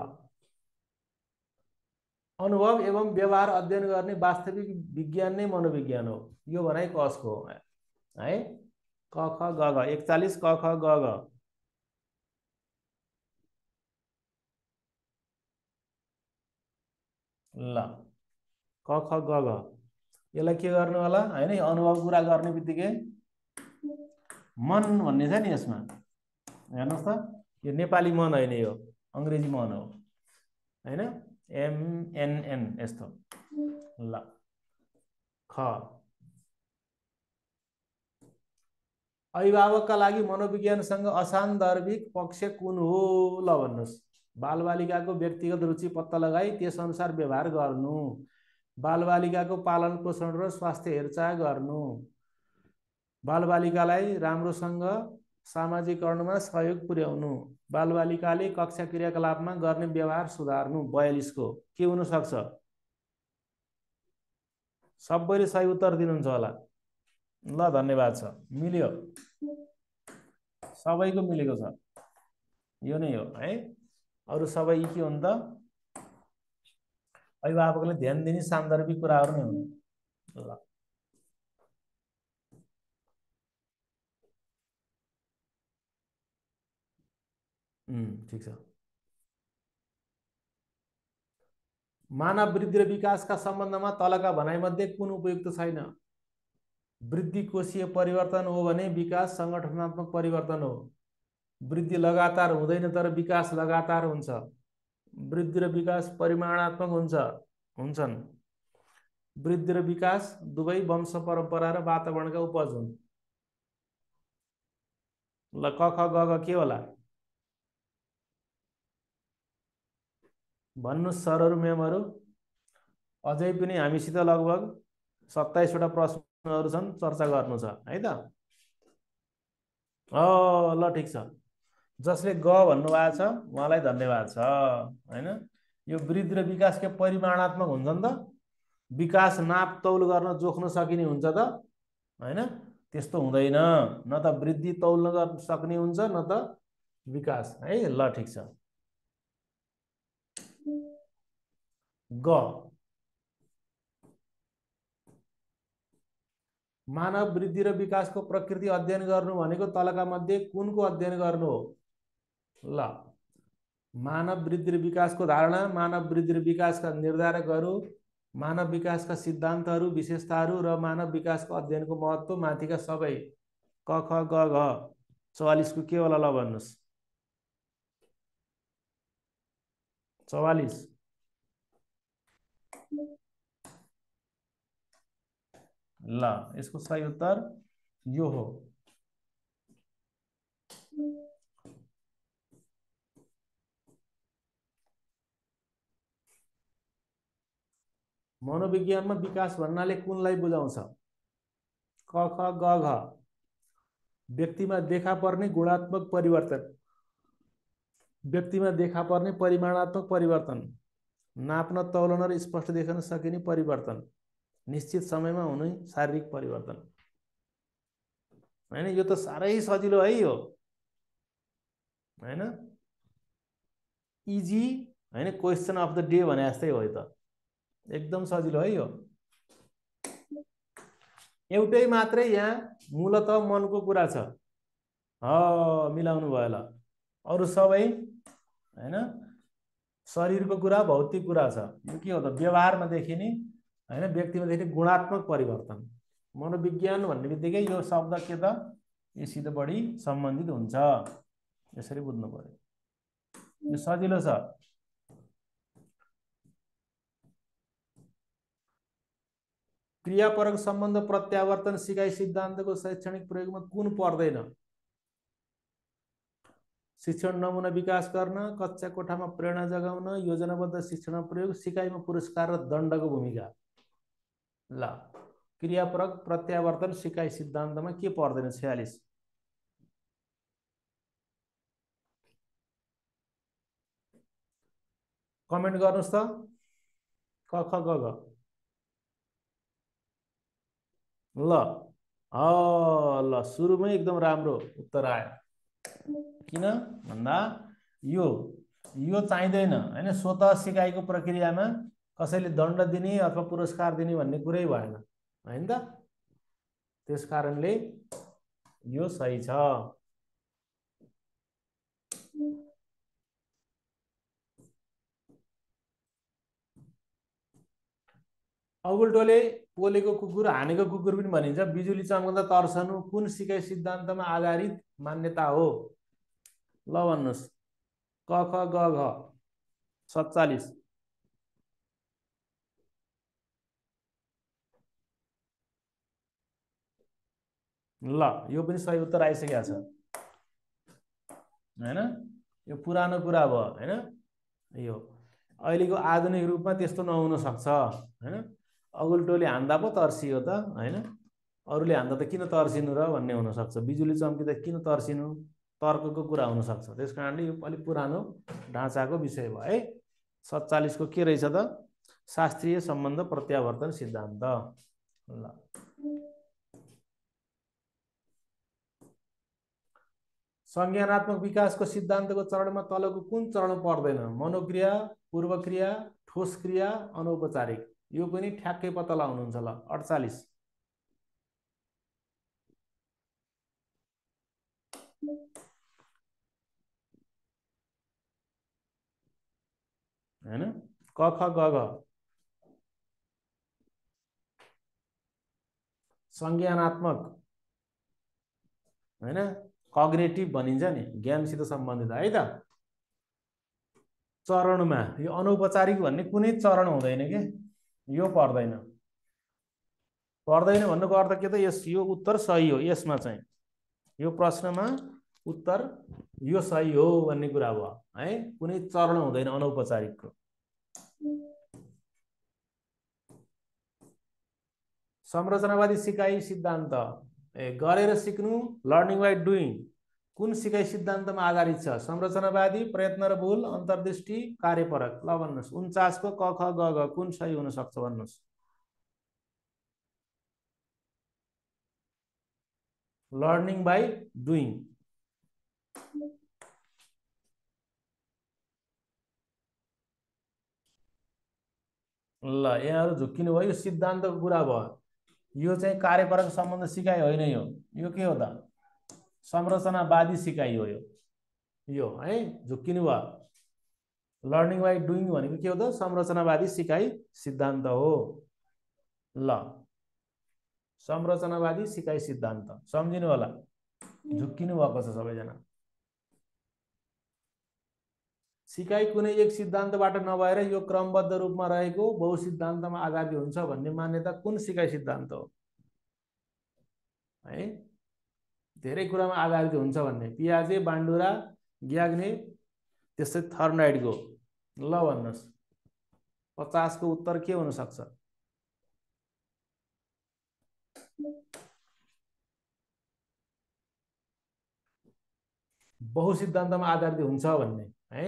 S1: अनुभव एवं व्यवहार अध्ययन गर्ने वास्तविक विज्ञान नै मनोविज्ञान हो। यो भनाइ कसको हो है? क ख ग घ एकचालीस क ख ग घ। ल क ख ग घ यसलाई के गर्नु होला हैन? अनुभव कुरा गर्ने बित्तिकै मन भन्ने छ नि यसमा, हेर्नुहोस् त, यो नेपाली मन होइन, यो अङ्ग्रेजी मन हो हैन? एमएनएन यस्तो। ल ख अभिभावकका लागि मनोविज्ञानसँग असान्दर्भिक पक्ष कुन हो? ल भन्नुहोस्। बालबालिकाको व्यक्तिगत रुचि पत्ता लगाई त्यसअनुसार व्यवहार गर्नु, बालबालिकाको पालन पोषण र स्वास्थ्य हेरचाह गर्नु, बालबालिकालाई राम्रोसँग सामाजिकरणमा सहयोग पुर्याउनु, बालबालिकाले कक्षा क्रियाकलापमा गर्ने व्यवहार सुधार्नु। बयालिस को के हुन सक्छ? सबैले सही उत्तर दिनुहुन्छ होला। ल धन्यवाद छ, मिल्यो, सबैको मिलेको छ, यो नै हो है। अरु सबै के हुन् त? अभिभावकले ध्यान दिने सान्दर्भिक कुराहरू नै हुन्। ल ठिक छ। मानव वृद्धि र विकासका सम्बन्धमा तलका भनाइमध्ये कुन उपयुक्त छैन? वृद्धि कोषीय परिवर्तन हो भने विकास संगठनात्मक परिवर्तन हो। वृद्धि लगातार हुँदैन तर विकास लगातार हुन्छ। वृद्धि र विकास परिमाणात्मक हुन्छ हुन्छन्। वृद्धि र विकास दुवै वंश परम्परा र वातावरणका उपज हुन्। ल क ख ग घ के होला भन्नु सरहरू म्यामहरू? अझै पनि हामीसित लगभग सत्ताइसवटा प्रश्नहरू छन्, चर्चा गर्नु छ है त। अ ल ठिक छ, जसले ग भन्नुभएको छ उहाँलाई धन्यवाद छ हैन। यो वृद्धि र विकास के परिमाणात्मक हुन्छ नि त? विकास नाप तौल गर्न जोख्न सकिने हुन्छ त हैन? त्यस्तो हुँदैन, न त वृद्धि तौल्न गर्न सक्ने हुन्छ न त विकास है। ल ठिक छ। ग मानव वृद्धि र विकासको प्रकृति अध्ययन गर्नु भनेको तलका मध्ये कुनको अध्ययन गर्नु हो? ल मानव वृद्धि र विकासको धारणा, मानव वृद्धि र विकासका निर्धारकहरू, मानव विकासका सिद्धान्तहरू विशेषताहरू र मानव विकासको अध्ययनको महत्त्व, माथिका सबै। क ख ग घ चौवालीस को के होला? ल भन्नुहोस्। चौवालीस ल यसको सही उत्तर यो हो। मनोविज्ञानमा विकास भन्नाले कुनलाई बुझाउँछ? क ख ग घ व्यक्तिमा देखा पर्ने गुणात्मक परिवर्तन, व्यक्तिमा देखा पर्ने परिमाणात्मक परिवर्तन, नाप्न तौलन र स्पष्ट देख्न सकिने परिवर्तन, निश्चित समयमा हुने शारीरिक परिवर्तन हैन। यो त साह्रै सजिलो है यो हैन? इजी हैन? क्वेसन अफ द डे भने जस्तै हो त, एकदम सजिलो है यो। एउटै मात्रै यहाँ मूलत मनको कुरा छ। ह मिलाउनु भयो। ल अरु सबै हैन शरीरको कुरा, भौतिक कुरा छ। यो के हो त? व्यवहारमा देखिने हैन, व्यक्तिमा देखिने गुणात्मक परिवर्तन। मनोविज्ञान भन्ने बित्तिकै यो शब्द के त यसित बढी सम्बन्धित हुन्छ। यसरी बुझ्नु पर्यो, यो सजिलो छ। क्रियापरक सम्बन्ध प्रत्यावर्तन सिकाइ सिद्धान्तको शैक्षणिक प्रयोगमा कुन पर्दैन? शिक्षण नमुना विकास गर्न, कक्षा कोठामा प्रेरणा जगाउन, योजनाबद्ध शिक्षण प्रयोग, सिकाइमा पुरस्कार र दण्डको भूमिका। ल क्रियापरक प्रत्यावर्तन सिकाइ सिद्धान्तमा के पर्दैन? छयालिस। कमेन्ट गर्नुहोस् त। क ख ग घ। ल ल सुरुमै एकदम राम्रो उत्तर आयो। किन भन्दा यो यो चाहिँदैन हैन। स्वत सिकाइको प्रक्रियामा कसैले दण्ड दिने अथवा पुरस्कार दिने भन्ने कुरै भएन हैन त। त्यसकारणले यो सही छ। अगुल्टोले पोलेको कुकुर हानेको कुकुर पनि भनिन्छ। बिजुली चम्कँदा तर्सनु कुन सिकाइ सिद्धान्तमा आधारित मान्यता हो? ल भन्नुहोस्। क ख ग घ। सत्तालिस। ल यो पनि सही उत्तर आइसकेको छ हैन। यो पुरानो कुरा भयो हैन। यो अहिलेको आधुनिक रूपमा त्यस्तो नहुन सक्छ हैन। अगुल्टोले हान्दा पो तर्सियो त हैन। अरूले हान्दा त किन तर्सिनु र भन्ने हुन सक्छ। बिजुली चम्किँदा किन तर्सिनु तर्कको कुरा हुन सक्छ। त्यसकारणले यो अलि पुरानो ढाँचाको विषय भयो है। सत्तालिस को के रहेछ त? शास्त्रीय सम्बन्ध प्रत्यावर्तन सिद्धान्त। ल संज्ञानात्मक विकासको सिद्धान्तको चरणमा तलको कुन चरण पर्दैन? मनोक्रिया, पूर्वक्रिया, ठोस क्रिया, अनौपचारिक। यो पनि ठ्याक्कै पत्ता लगाउनुहुन्छ। ल अडचालिस। हैन। क ख ग घ। संज्ञानात्मक हैन। कग्नेटिभ भनिन्छ नि, ज्ञानसित सम्बन्धित है त। चरणमा यो अनौपचारिक भन्ने कुनै चरण हुँदैन के। यो पर्दैन। पर्दैन भन्नुको अर्थ के त? यस यो उत्तर सही हो। यसमा चाहिँ यो प्रश्नमा उत्तर यो सही हो भन्ने कुरा भयो है। कुनै चरण हुँदैन अनौपचारिकको। संरचनावादी सिकाइ सिद्धान्त ए गरेर सिक्नु, लर्निङ बाइ डुइङ कुन सिकाइ सिद्धान्तमा आधारित छ? संरचनावादी, प्रयत्न र भूल, अन्तर्दृष्टि, कार्यपरक। ल भन्नुहोस्। उन्चास को क ख ग घ कुन सही हुन सक्छ भन्नुहोस्। Learning by doing. ल यहाँहरु झुक्किनु भयो। यो सिद्धान्तको कुरा भयो। यो चाहिँ कार्यपरक सम्बन्ध सिकाइ होइन। यो यो के हो त? संरचनावादी सिकाइ हो यो यो है। झुक्किनु भयो। लर्निङ बाइ डुइङ भनेको के हो त? संरचनावादी सिकाइ सिद्धान्त हो। ल संरचनावादी सिकाइ सिद्धान्त सम्झिनु होला। झुक्किनु भएको छ सबैजना। सिकाइ कुनै एक सिद्धान्तबाट नभएर यो क्रमबद्ध रूपमा रहेको बहुसिद्धान्तमा आधारित हुन्छ भन्ने मान्यता कुन सिकाइ सिद्धान्त हो? है धेरै कुरामा आधारित हुन्छ भन्ने। पियाजे, बान्डुरा, ग्याग्ने, त्यसै थर्नाइडको। ल भन्नुहोस्। पचास को उत्तर के हुन सक्छ? बहुसिद्धान्तमा आधारित हुन्छ भन्ने है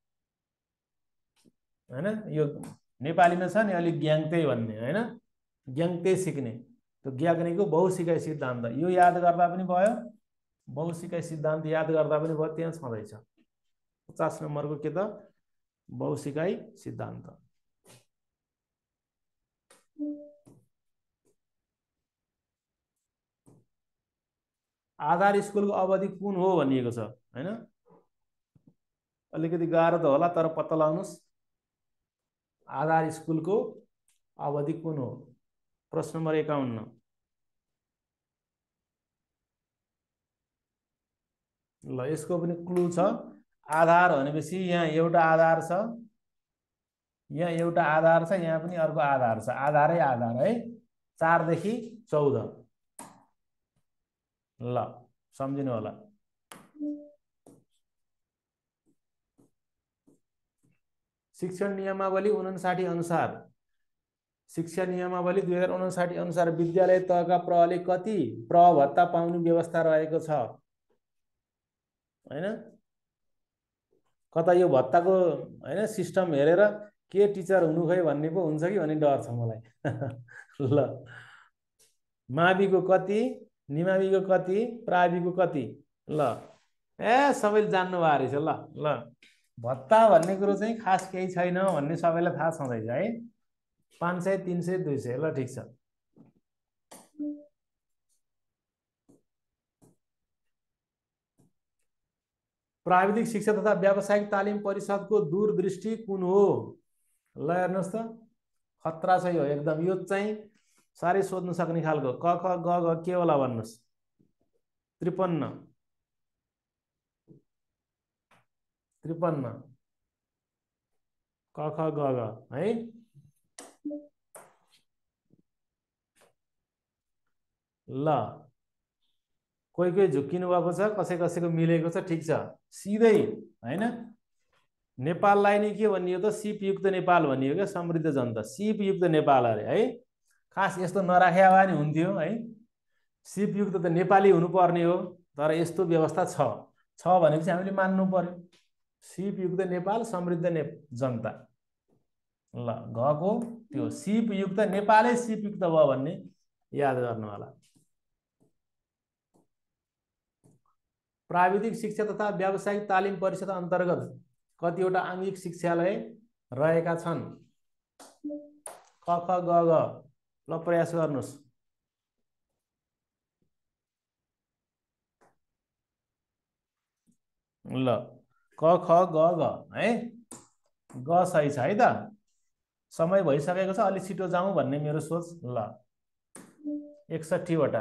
S1: हैन। यो नेपालीमा छ नि अलिक ग्याङ्ते भन्ने हैन। ग्याङ्ते सिक्ने त्यो ग्याग्नेको बहुसिकाइ सिद्धान्त। यो याद गर्दा पनि भयो, बहुसिकाइ सिद्धान्त याद गर्दा पनि भयो। त्यहाँ छँदैछ पचास नम्बरको के त? बहुसिकाइ सिद्धान्त। आधार स्कुलको अवधि कुन हो भनिएको छ हैन। अलिकति गाह्रो त होला तर पत्ता लगाउनुस्। आधार स्कुलको अवधि कुन हो? प्रश्न नम्बर एकाउन्न। ल यसको पनि क्लु छ। आधार भनेपछि यहाँ एउटा आधार छ, यहाँ एउटा आधार छ, यहाँ पनि अर्को आधार छ। आधारै आधार है। चार देखि चौध। ल सम्झिनु होला। शिक्षण नियमावली उनन्साठी अनुसार शिक्षा नियमावली दुई हजार उनसाठी अनुसार विद्यालय तहका प्रहले कति प्रभत्ता पाउने व्यवस्था रहेको छ हैन। कता यो भत्ताको हैन सिस्टम हेरेर के टिचर हुनु खै भन्ने पो हुन्छ कि भन्ने डर छ मलाई। ल माविको कति, निमाविको कति, प्राविको कति। ल ए सबैले जान्नु भएको रहेछ। ल ल भत्ता भन्ने कुरो चाहिँ खास केही छैन भन्ने सबैलाई थाहा छँदैछ है। पाँच सय तीन सय दुई सय। ल ठिक छ। प्राविधिक शिक्षा तथा व्यावसायिक तालिम परिषदको दूरदृष्टि कुन हो? ल हेर्नुहोस् त खतरा छ यो एकदम। यो चाहिँ साह्रै सोध्नु सक्ने खालको। क ख ग घ के होला भन्नुहोस्? त्रिपन्न त्रिपन्न क ख ग घ है। ल कोही कोही झुक्किनु भएको छ, कसै कसैको मिलेको छ। ठिक छ सिधै हैन। नेपाललाई नै के भनियो त? सिपयुक्त नेपाल भनियो क्या। समृद्ध जनता सिपयुक्त नेपाल अरे है। खास यस्तो नराख्या भए नि हुन्थ्यो है। सिपयुक्त त नेपाली हुनुपर्ने हो, तर यस्तो व्यवस्था छ छ भनेपछि हामीले मान्नु पर्यो। सिपयुक्त नेपाल समृद्ध ने जनता। ल घको त्यो सिपयुक्त नेपालै सिपयुक्त भयो भन्ने याद गर्नु होला। प्राविधिक शिक्षा तथा व्यावसायिक तालिम परिषद अन्तर्गत कतिवटा आङ्गिक शिक्षालय रहेका छन्? क ख ग घ। ल प्रयास गर्नुहोस्। ल क ख ग घ है। ग सही छ है त। समय भइसकेको छ, अलि छिटो जाउँ भन्ने मेरो सोच। ल एकसट्ठी वटा।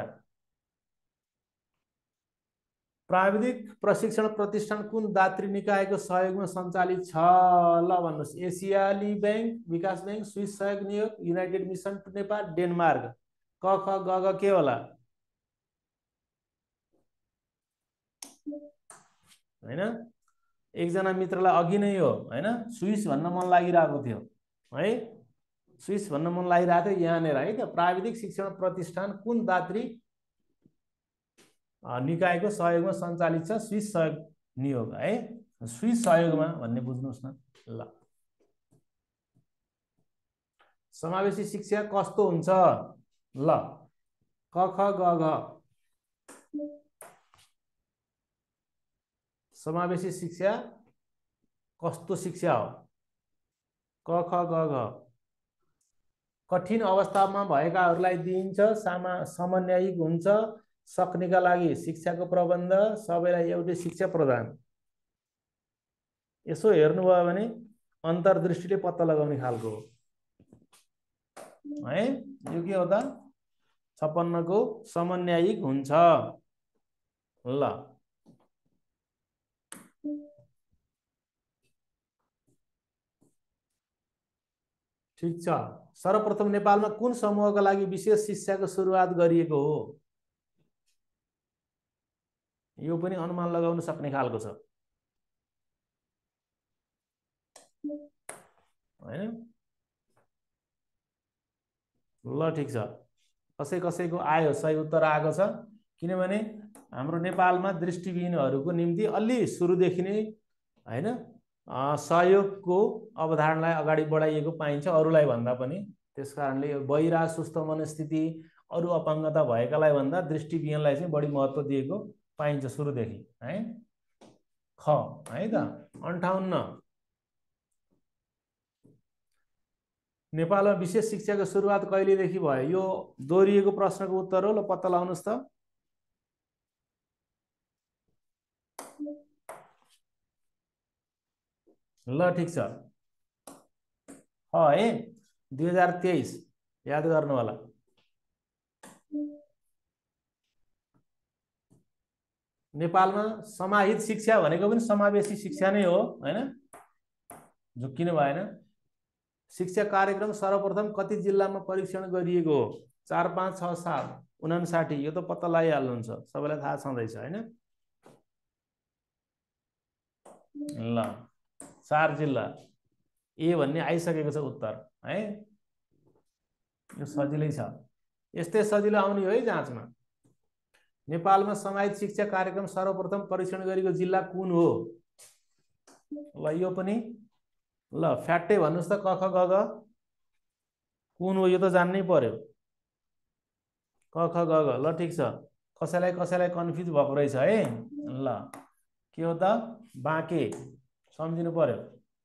S1: प्राविधिक प्रशिक्षण प्रतिष्ठान कुन दात्री निकायको सहयोगमा सञ्चालित छ? ल भन्नुहोस्। एसियाली बैंक, विकास बैंक, स्विस सहयोग नियोग, united mission to Nepal, Denmark. क ख ग घ के होला हैन? एकजना मित्रलाई अघि नै हो हैन स्विस भन्न मन लागिरहेको थियो है। स्विस भन्न मन लागिरहेको थियो यहाँनिर है त। प्राविधिक शिक्षण प्रतिष्ठान कुन दात्री निकायको सहयोगमा सञ्चालित छ? स्विस सहयोग नियोग है। स्विस सहयोगमा भन्ने बुझ्नुहोस् न। ल समावेशी शिक्षा कस्तो हुन्छ? ल क ख ग घ। समावेशी शिक्षा कस्तो शिक्षा हो? क ख ग घ। कठिन अवस्थामा भएकाहरूलाई दिइन्छ, सामा समन्वयिक हुन्छ, सक्नेका लागि शिक्षाको प्रबन्ध, सबैलाई एउटै शिक्षा प्रदान। यसो हेर्नुभयो भने अन्तर्दृष्टिले पत्ता लगाउने खालको हो है। यो के हो त? छप्पन्न को समन्वयिक हुन्छ। ल ठिक छ। सर्वप्रथम नेपालमा कुन समूहका लागि विशेष शिक्षाको सुरुवात गरिएको हो? यो पनि अनुमान लगाउन सक्ने खालको छ हैन। ल ठिक छ। कसै कसैको आयो, सही उत्तर आएको छ। किनभने हाम्रो नेपालमा दृष्टिविहीनहरूको निम्ति अलि सुरुदेखि नै हैन सहयोगको अवधारणालाई अगाडि बढाइएको पाइन्छ अरूलाई भन्दा पनि। त्यसकारणले यो बहिरा, सुस्त मनस्थिति, अरू अपाङ्गता भएकालाई भन्दा दृष्टिविहीनलाई चाहिँ बढी महत्त्व दिएको पाइन्छ सुरुदेखि है। ख है त। अन्ठाउन्न नेपालमा विशेष शिक्षाको सुरुवात कहिलेदेखि भयो? यो दोहोरिएको प्रश्नको उत्तर हो। ल पत्ता लगाउनुहोस् त। ल ठिक छ है। दुई हजार तेइस याद गर्नु होला। नेपालमा समाहित शिक्षा भनेको पनि समावेशी शिक्षा नै हो हैन। झुक्किनु भएन। शिक्षा कार्यक्रम सर्वप्रथम कति जिल्लामा परीक्षण गरिएको हो? चार पाँच छ सात उनासाठी। यो त पत्ता लगाइहाल्नुहुन्छ, सबैलाई थाहा छँदैछ हैन। ल चार जिल्ला ए भन्ने आइसकेको छ उत्तर है। यो सजिलै छ, यस्तै सजिलो आउने हो है जाँचमा। नेपालमा समाहित शिक्षा कार्यक्रम सर्वप्रथम परीक्षण गरेको जिल्ला कुन हो? ल यो पनि ल फ्याट्टै भन्नुहोस् त, क ख ग घ कुन हो यो त जान्नै पर्यो। क ख ग घ ल ठिक छ, कसैलाई कसैलाई कन्फ्युज भएको रहेछ है। ल के हो त? बाँके, सम्झिनु पर्यो।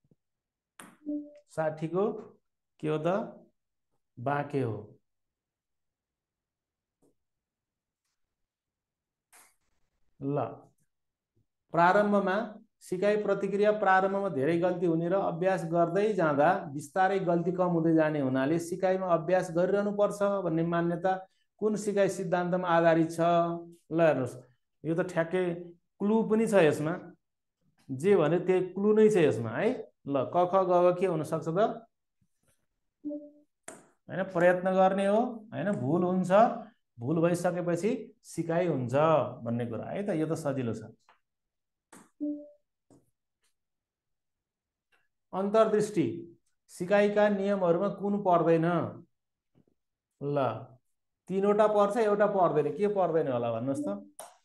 S1: साठीको के हो त? बाँके हो। ल प्रारम्भमा सिकाइ प्रतिक्रिया प्रारम्भमा धेरै गल्ती हुने र अभ्यास गर्दै जाँदा बिस्तारै गल्ती कम हुँदै जाने हुनाले सिकाइमा अभ्यास गरिरहनु पर्छ भन्ने मान्यता कुन सिकाइ सिद्धान्तमा आधारित छ? ल हेर्नुहोस्, यो त ठ्याक्कै क्लु पनि छ यसमा, जे भने त्यही क्लु नै छ यसमा है। ल क ख ग घ के हुन सक्छ त? हैन प्रयत्न गर्ने हो हैन, भुल हुन्छ, भुल भइसकेपछि सिकाइ हुन्छ भन्ने कुरा है त। यो त सजिलो छ। अन्तर्दृष्टि सिकाइका नियमहरूमा कुन पर्दैन? ल तीनवटा पर्छ, एउटा पर्दैन, के पर्दैन होला भन्नुहोस् त?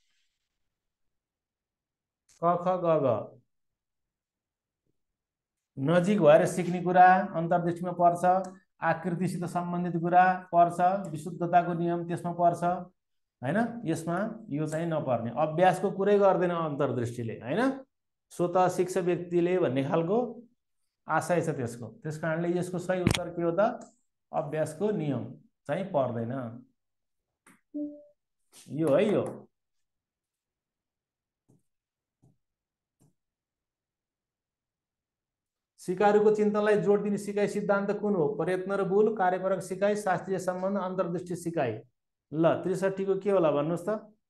S1: क ख ग घ नजिक भएर सिक्ने कुरा अन्तर्दृष्टिमा पर्छ, आकृतिसित सम्बन्धित कुरा पर्छ, विशुद्धताको नियम त्यसमा पर्छ हैन। यसमा यो चाहिँ नपर्ने, अभ्यासको कुरै गर्दैन अन्तर्दृष्टिले हैन, स्वतः शिक्ष व्यक्तिले भन्ने खालको आशय छ त्यसको। त्यस कारणले यसको सही उत्तर के हो त? अभ्यासको नियम चाहिँ पर्दैन। यो है यो सिकारुको चिन्तनलाई जोड दिने सिकाइ सिद्धान्त कुन हो? प्रयत्न र भुल, कार्यपरक सिकाइ, शास्त्रीय सम्बन्ध, अन्तर्दृष्टि सिकाइ। ल त्रिसठी को के होला भन्नुहोस् त?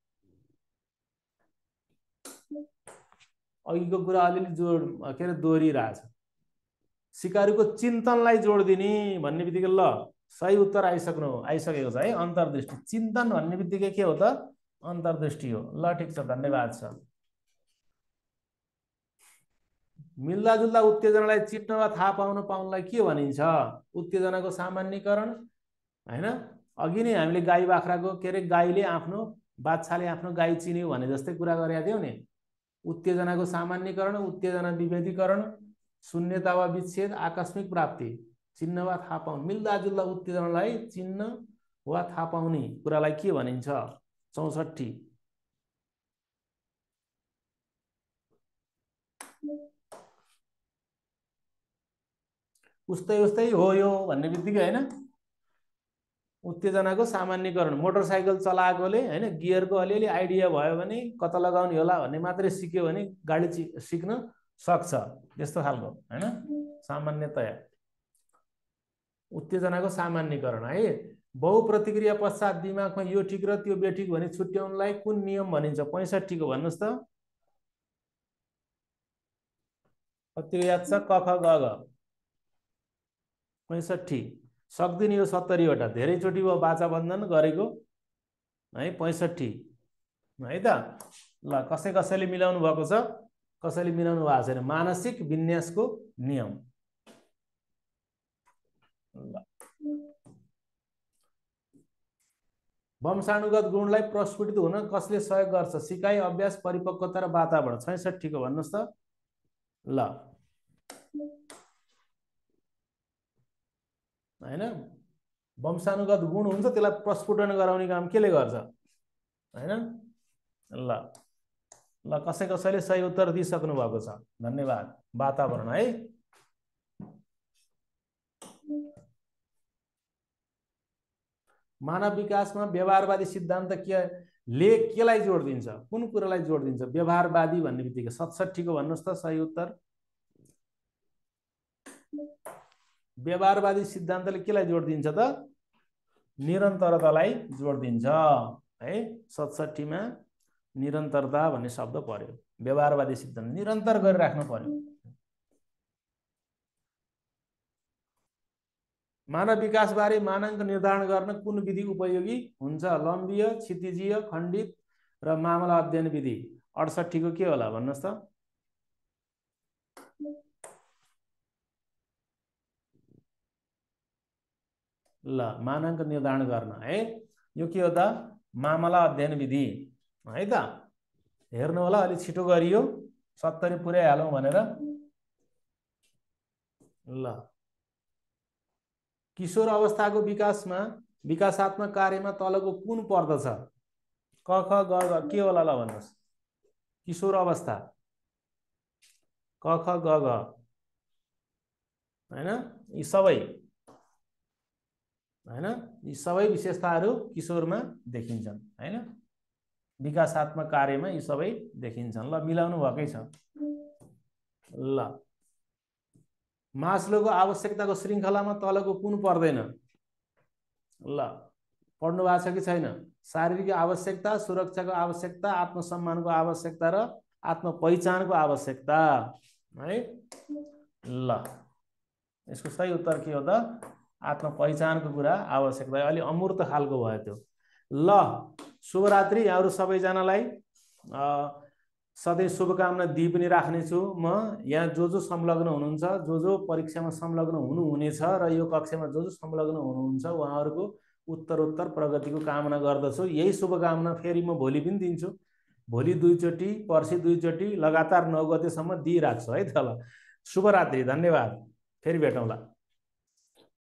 S1: अघिको कुरा अलिअलि जोड के अरे दोहोरिरहेछ। सिकारुको चिन्तनलाई जोड दिने भन्ने बित्तिकै ल सही उत्तर आइसक्नु आइसकेको छ है। अन्तर्दृष्टि चिन्तन भन्ने बित्तिकै के हो त? अन्तर्दृष्टि हो। ल ठिक छ, धन्यवाद छ। मिल्दाजुल्दा उत्तेजनालाई चिट्न वा थाहा पाउन पाउनलाई के भनिन्छ? उत्तेजनाको सामान्यकरण हैन। अघि नै हामीले गाई बाख्राको के अरे गाईले आफ्नो बाछाले आफ्नो गाई चिन्यो भने जस्तै कुरा गरेका थियौँ नि। उत्तेजनाको सामान्यकरण, उत्तेजना विभेदीकरण, शून्यता वा विच्छेद, आकस्मिक प्राप्ति, चिन्न वा थाहा पाउनु। मिल्दाजुल्दा उत्तेजनालाई चिन्न वा थाहा पाउने कुरालाई के भनिन्छ? चौसठी। उस्तै उस्तै हो यो भन्ने बित्तिकै हैन, उत्तेजनाको सामान्यकरण। मोटरसाइकल चलाएकोले हैन गियरको अलिअलि आइडिया भयो भने कता लगाउने होला भन्ने मात्रै सिक्यो भने गाडी सिक्न सक्छ, यस्तो खालको हैन सामान्यतया। उत्तेजनाको सामान्यकरण है। बहुप्रतिक्रिया पश्चात दिमागमा यो ठिक र त्यो बेठिक भने छुट्याउनलाई कुन नियम भनिन्छ? पैँसठी को भन्नुहोस् त? कतिको याद छ? क ख ग घ पैँसठी सक्दिन यो सत्तरीवटा, धेरैचोटि भयो बाचा बन्धन गरेको है। पैँसठी है त। ल कसै कसैले मिलाउनु भएको छ, कसैले मिलाउनु भएको छैन। मानसिक विन्यासको नियम। वंशानुगत गुणलाई प्रस्फुटित हुन कसले सहयोग गर्छ? सिकाइ, अभ्यास, परिपक्वता र वातावरण। छैसठी को भन्नुहोस् त? ल हैन वंशानुगत गुण हुन्छ, त्यसलाई प्रस्फुटन गराउने काम केले गर्छ हैन। ल ल कसै कसैले सही उत्तर दिइसक्नु भएको छ, धन्यवाद। वातावरण है। मानव विकासमा व्यवहारवादी सिद्धान्त के ले केलाई जोड दिन्छ? कुन कुरालाई जोड दिन्छ व्यवहारवादी भन्ने बित्तिकै? सतसट्ठी को भन्नुहोस् त सही उत्तर? व्यवहारवादी सिद्धान्तले केलाई जोड दिन्छ त? निरन्तरतालाई जोड दिन्छ है। सतसट्ठी मा निरन्तरता भन्ने शब्द पर्यो। व्यवहारवादी सिद्धान्त निरन्तर गरिराख्नु पर्यो। मानव विकास बारे मानाङ्क निर्धारण गर्न कुन विधि उपयोगी हुन्छ? लम्बीय, क्षितिजीय, खण्डित र मामला अध्ययन विधि। अडसट्ठी को के होला भन्नुहोस् त? ल मानाङ्क निर्धारण गर्न है। यो के हो त मामला अध्ययन विधि है त। हेर्नु होला अलि छिटो गरियो सत्तरी पुर्याइहालौँ भनेर। ल किशोर अवस्थाको विकासमा विकासात्मक कार्यमा तलको कुन पर्दछ? क ख ग घ के होला ल भन्नुहोस्। किशोर अवस्था क ख ग घ हैन, यी सबै हैन, यी सबै विशेषताहरू किशोरमा देखिन्छन् हैन। विकासात्मक कार्यमा यी सबै देखिन्छन्। ल मिलाउनु भएकै छ। ल मास्लोको आवश्यकताको श्रृङ्खलामा तलको कुन पर्दैन? ल पढ्नु भएको छ कि छैन? शारीरिक आवश्यकता, सुरक्षाको आवश्यकता, आत्मसम्मानको आवश्यकता र आत्म पहिचानको आवश्यकता है। ल यसको सही उत्तर के हो त? आत्म पहिचानको कुरा आवश्यकता। अलि अमूर्त खालको भयो त्यो। ल शुभरात्रि यहाँहरू सबैजनालाई। सधैँ शुभकामना दिइ पनि राख्नेछु म। यहाँ जो जो संलग्न हुनुहुन्छ, जो जो परीक्षामा संलग्न हुनुहुनेछ र यो कक्षामा जो जो संलग्न हुनुहुन्छ उहाँहरूको उत्तरोत्तर प्रगतिको कामना गर्दछु। यही शुभकामना फेरि म भोलि पनि दिन्छु। भोलि दुईचोटि, पर्सि दुईचोटि, लगातार नौ गतेसम्म दिइराख्छु है त। ल शुभरात्रि, धन्यवाद, फेरि भेटौँला।